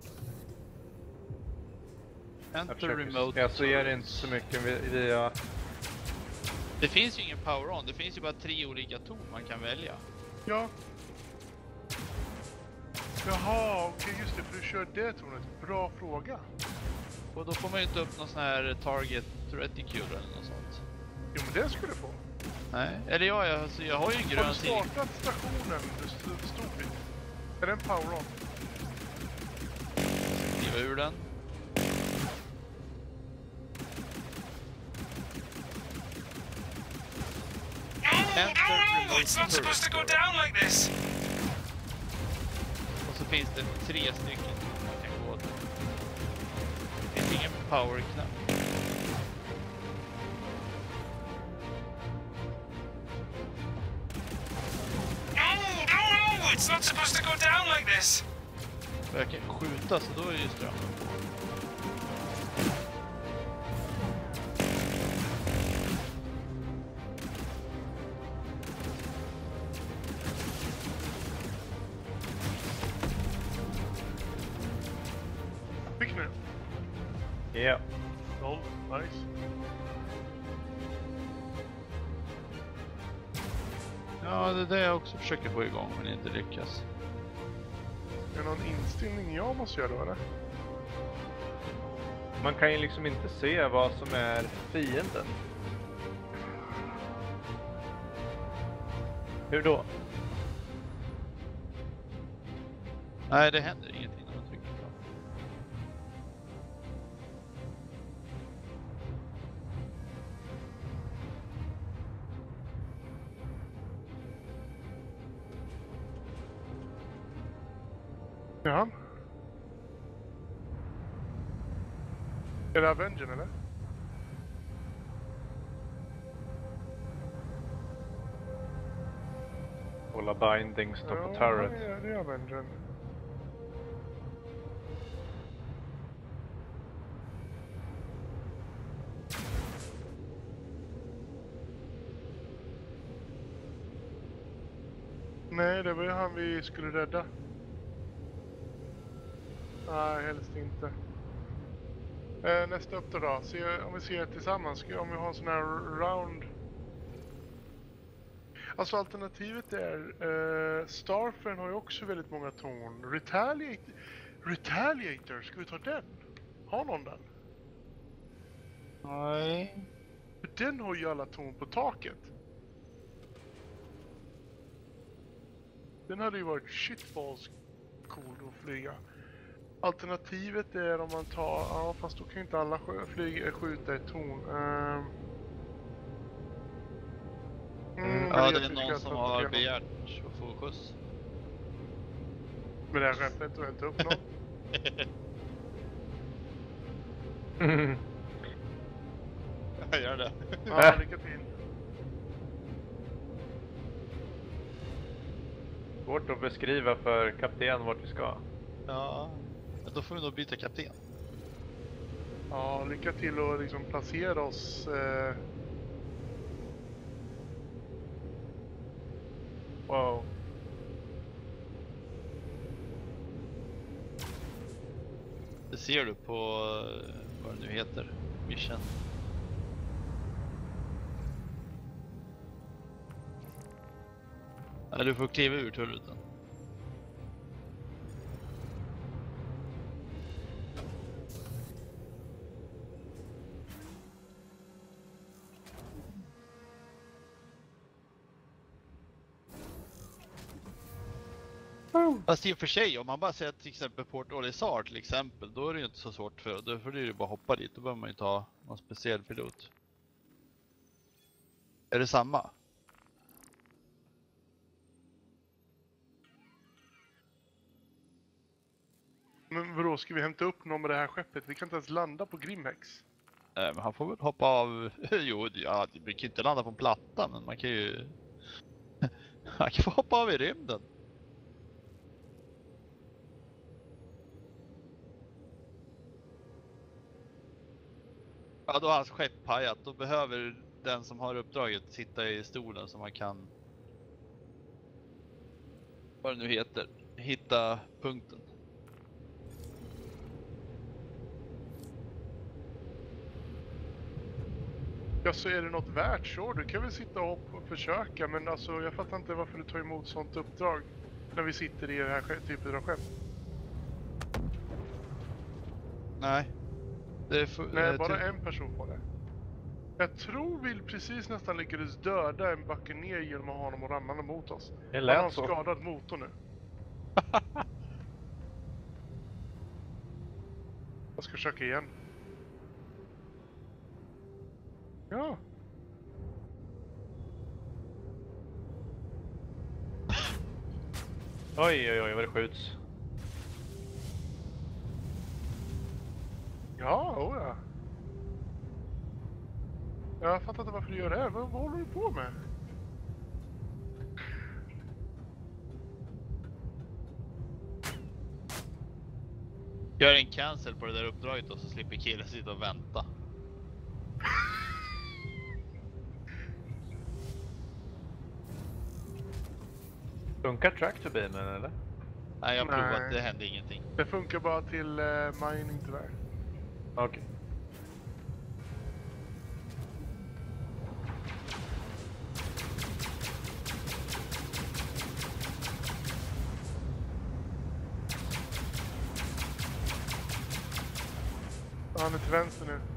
Jag, Enter försöker, remote. jag ser inte så mycket via... Det finns ju ingen power on. Det finns ju bara tre olika torn man kan välja. Ja. Jaha, okej, just det. För du kör det tornet. Bra fråga. Och då får man ju inte upp någon sån här target reticule eller något sånt. Jo, men det skulle du få. Nej, eller ja, jag, alltså, jag har ju en Har grön du sig. startat stationen du st- stod vid? Är den power on? Skriva ur den. Enter remote It's not supposed to go turret. down like this! Och så finns det tre stycken man kan gå till. Det finns ingen power-knapp. No, no, no! It's not supposed to go down like this! För jag kan skjuta, så då är ju strömmen på. Fick ni? Ja. Noll, nice. Ja, det är det jag också försöker få igång, men inte lyckas. Är det någon inställning jag måste göra då, eller? Man kan ju liksom inte se vad som är fienden. Hur då? Nej, det händer ingenting när man trycker på. Ja. Är det Avengern eller? Hålla bindings, stå på turret. Ja, det är Avengern. Nej, det var ju han vi skulle rädda. Nej, helst inte. Eh, nästa uppdrag då. Se, om vi ser tillsammans, ska- om vi har en sån här round. Alltså alternativet är, eh, Starfern har ju också väldigt många torn. Retaliator, Retaliator, ska vi ta den? Har någon den? Nej. För den har ju alla torn på taket. Den hade ju varit shitballs cool att flyga. Alternativet är om man tar, ja fast då kan ju inte alla skj- flyga, skjuta ett torn. Um, mm, Ja, jag det är tycker någon jag som tar har igenom. begärt att få skjuts. Med det här skeppet och inte upp någon. Jag gör det. Ja, lycka till. Svårt att beskriva för kapten vart vi ska. Ja, men då får vi nog byta kapten. Ja, lycka till att liksom placera oss. Eh... Wow. Det ser du på eh, vad det nu heter. Mission. Ja, du får kliva ur turruten. Fast i och för sig, om man bara säger till exempel Port Olisar till exempel, då är det ju inte så svårt för då får du ju bara hoppa dit, då behöver man ju ta någon speciell pilot. Är det samma? Men vadå, ska vi hämta upp någon med det här skeppet? Vi kan inte ens landa på Grimhex. Nej, men han får väl hoppa av. Jo, ja, vi kan ju inte landa på en platta, men man kan ju... Han kan få hoppa av i rymden. Ja, då har hans skepp pajat. Då behöver den som har uppdraget sitta i stolen så man kan... Vad det nu heter. Hitta punkten. Ja, så är det något värt så. Du kan väl sitta och hoppa och försöka, men alltså jag fattar inte varför du tar emot sånt uppdrag när vi sitter i det här ske- typen av skepp. Nej. Det är för, Nej, eh, bara ty- en person får det. Jag tror vi precis nästan lyckades döda en buccaneer genom att ha honom och ramla mot oss. Det Han har en lät så. skadad motor nu. Jag ska försöka igen. Ja. Oj, oj, oj, vad det skjuts. Ja, oh ja. Jag fattar inte varför du gör det här. Vad, vad håller du på med? Gör en cancel på det där uppdraget och så slipper killen sitta och vänta. Funkar tractorbeamen eller? Nej, jag har Nej. provat, det hände ingenting. Det funkar bara till uh, mining tyvärr. Okej. Han är till vänster nu.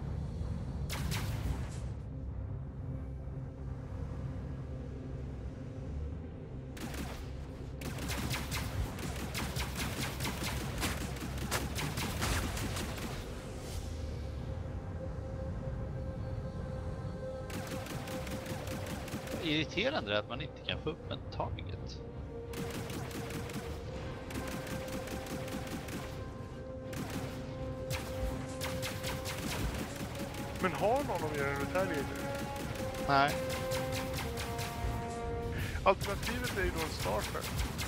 Irriterande är att man inte kan få upp en target. Men har någon av er en retaliator? Nej. Alternativet är ju då en starter.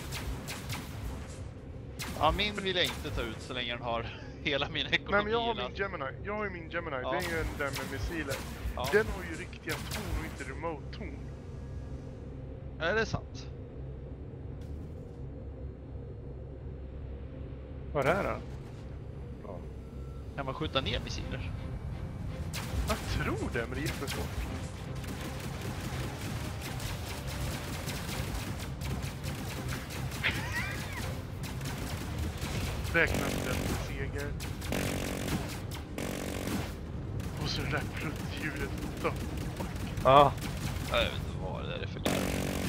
Ja, min vill jag inte ta ut så länge den har hela min ekonomi. Nej, men jag har eller- min Gemini. Jag har ju min Gemini. Ja. Det är ju en där med missiler. Ja. Den har ju riktiga torn och inte remote-torn. Ja, det är sant. Vad är det här då? Kan man skjuta ner missiler? Jag tror det, men det är jättesvårt. Räknas den till seger. Och så det där pluttljudet. Då. Ja, Ja, jag vet inte vad det där är för där.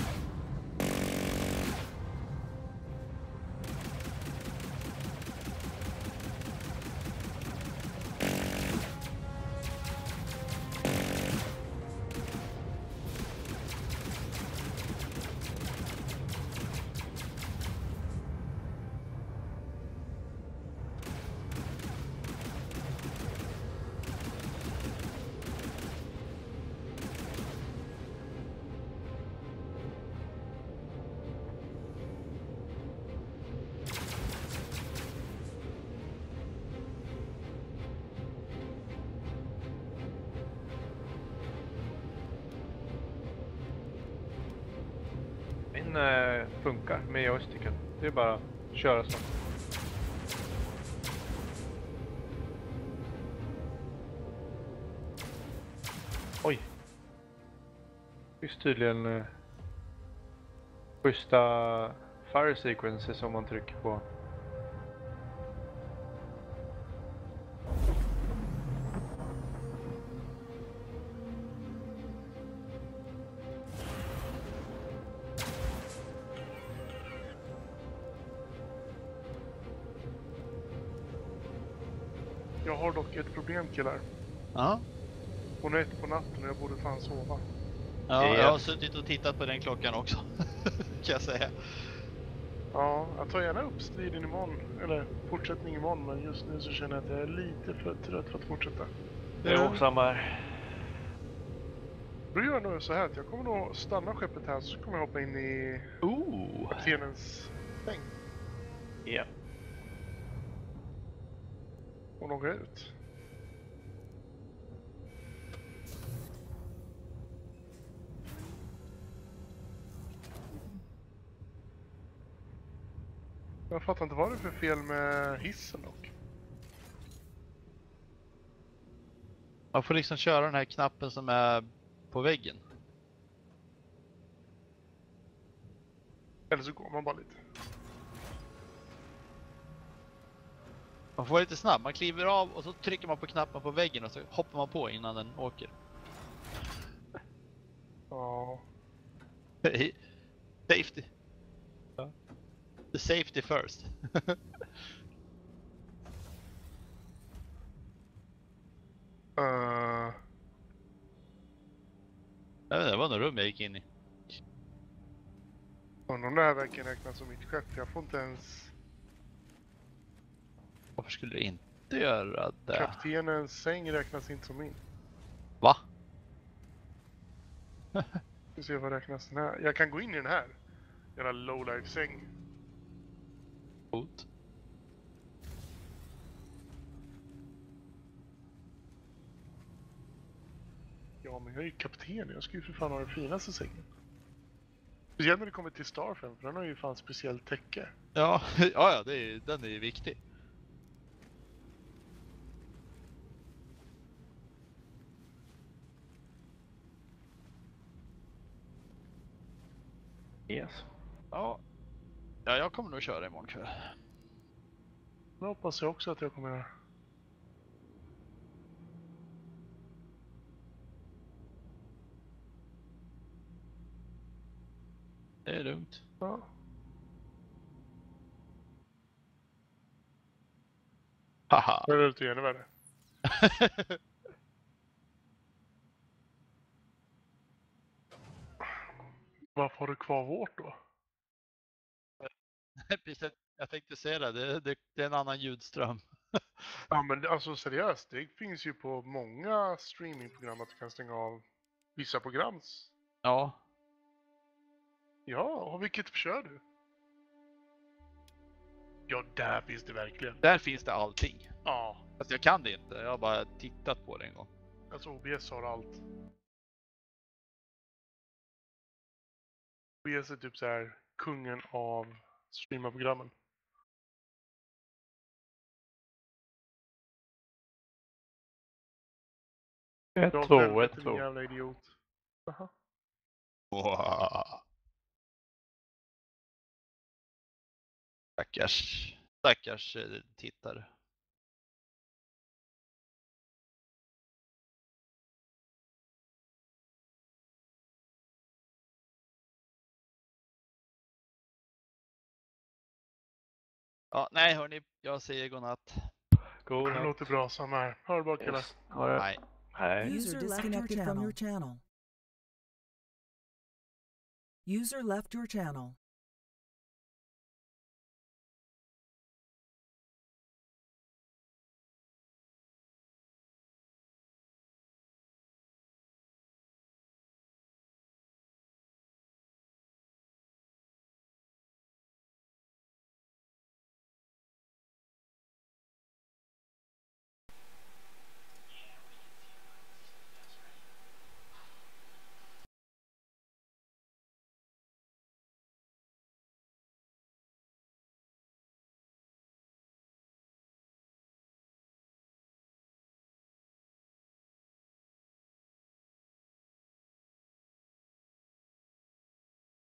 min eh, funkar med joysticken. Det är bara att köra så. Oj. Det finns tydligen eh, schyssta fire sequences som man trycker på. Jag har dock ett problem, killar. Ja. Hon är ett på natten och jag borde fan sova. Ja, Yes. jag har suttit och tittat på den klockan också. Kan jag säga. Ja, jag tar gärna upp striden imorgon. Eller fortsättning imorgon, men just nu så känner jag att jag är lite för trött för att fortsätta. Jo, samma här. Då gör jag nog så här att jag kommer nog stanna skeppet här, så kommer jag hoppa in i Oh! kaptenens säng Ja. och logga ut. Jag fattar inte vad det är för fel med hissen dock. Man får liksom köra den här knappen som är på väggen. Eller så går man bara lite. Man får vara lite snabb. Man kliver av och så trycker man på knappen på väggen och så hoppar man på innan den åker. Ja. Safety. The safety first. Uh, Jag vet inte, det var något rum jag gick in i. undrar om det här verkar räknas som mitt skepp. Jag får inte ens Varför skulle det inte göra det? kaptenens säng räknas inte som min. Va? Vi ser vad räknas den här. Jag kan gå in i den här. Jävla lowlife säng. Coolt. Ja, men jag är ju kapten. Jag ska ju för fan ha den finaste sängen. Speciellt när det kommer till Starframe, för den har ju fan speciellt täcke. Ja, ja, ja det är, den är ju viktig. Yes. Ja. Ja, jag kommer nog köra imorgon kväll. Det hoppas jag också att jag kommer göra. Det är lugnt. Ja. Haha. Det är lite ännu värre. Varför har du kvar vårt då? Precis, jag tänkte säga det. Det, det, det är en annan ljudström. Ja men alltså seriöst, det finns ju på många streamingprogram att du kan stänga av vissa programs. Ja. Ja, och vilket kör du? Ja, där finns det verkligen. Där finns det allting. Ja, Fast jag kan det inte. Jag har bara tittat på det en gång. alltså O B S har allt. O B S är typ så här kungen av streamarprogrammen. ett, Jag två, har ett, en två. jävla idiot. Aha. Wow. Stackars, stackars eh, tittare. Ja, nej hörni, jag säger godnatt. God Det natt. låter bra, samma här. Ha det bra killar. Yes. Ha det. Nej. Hej. User disconnected from your channel. User left your channel.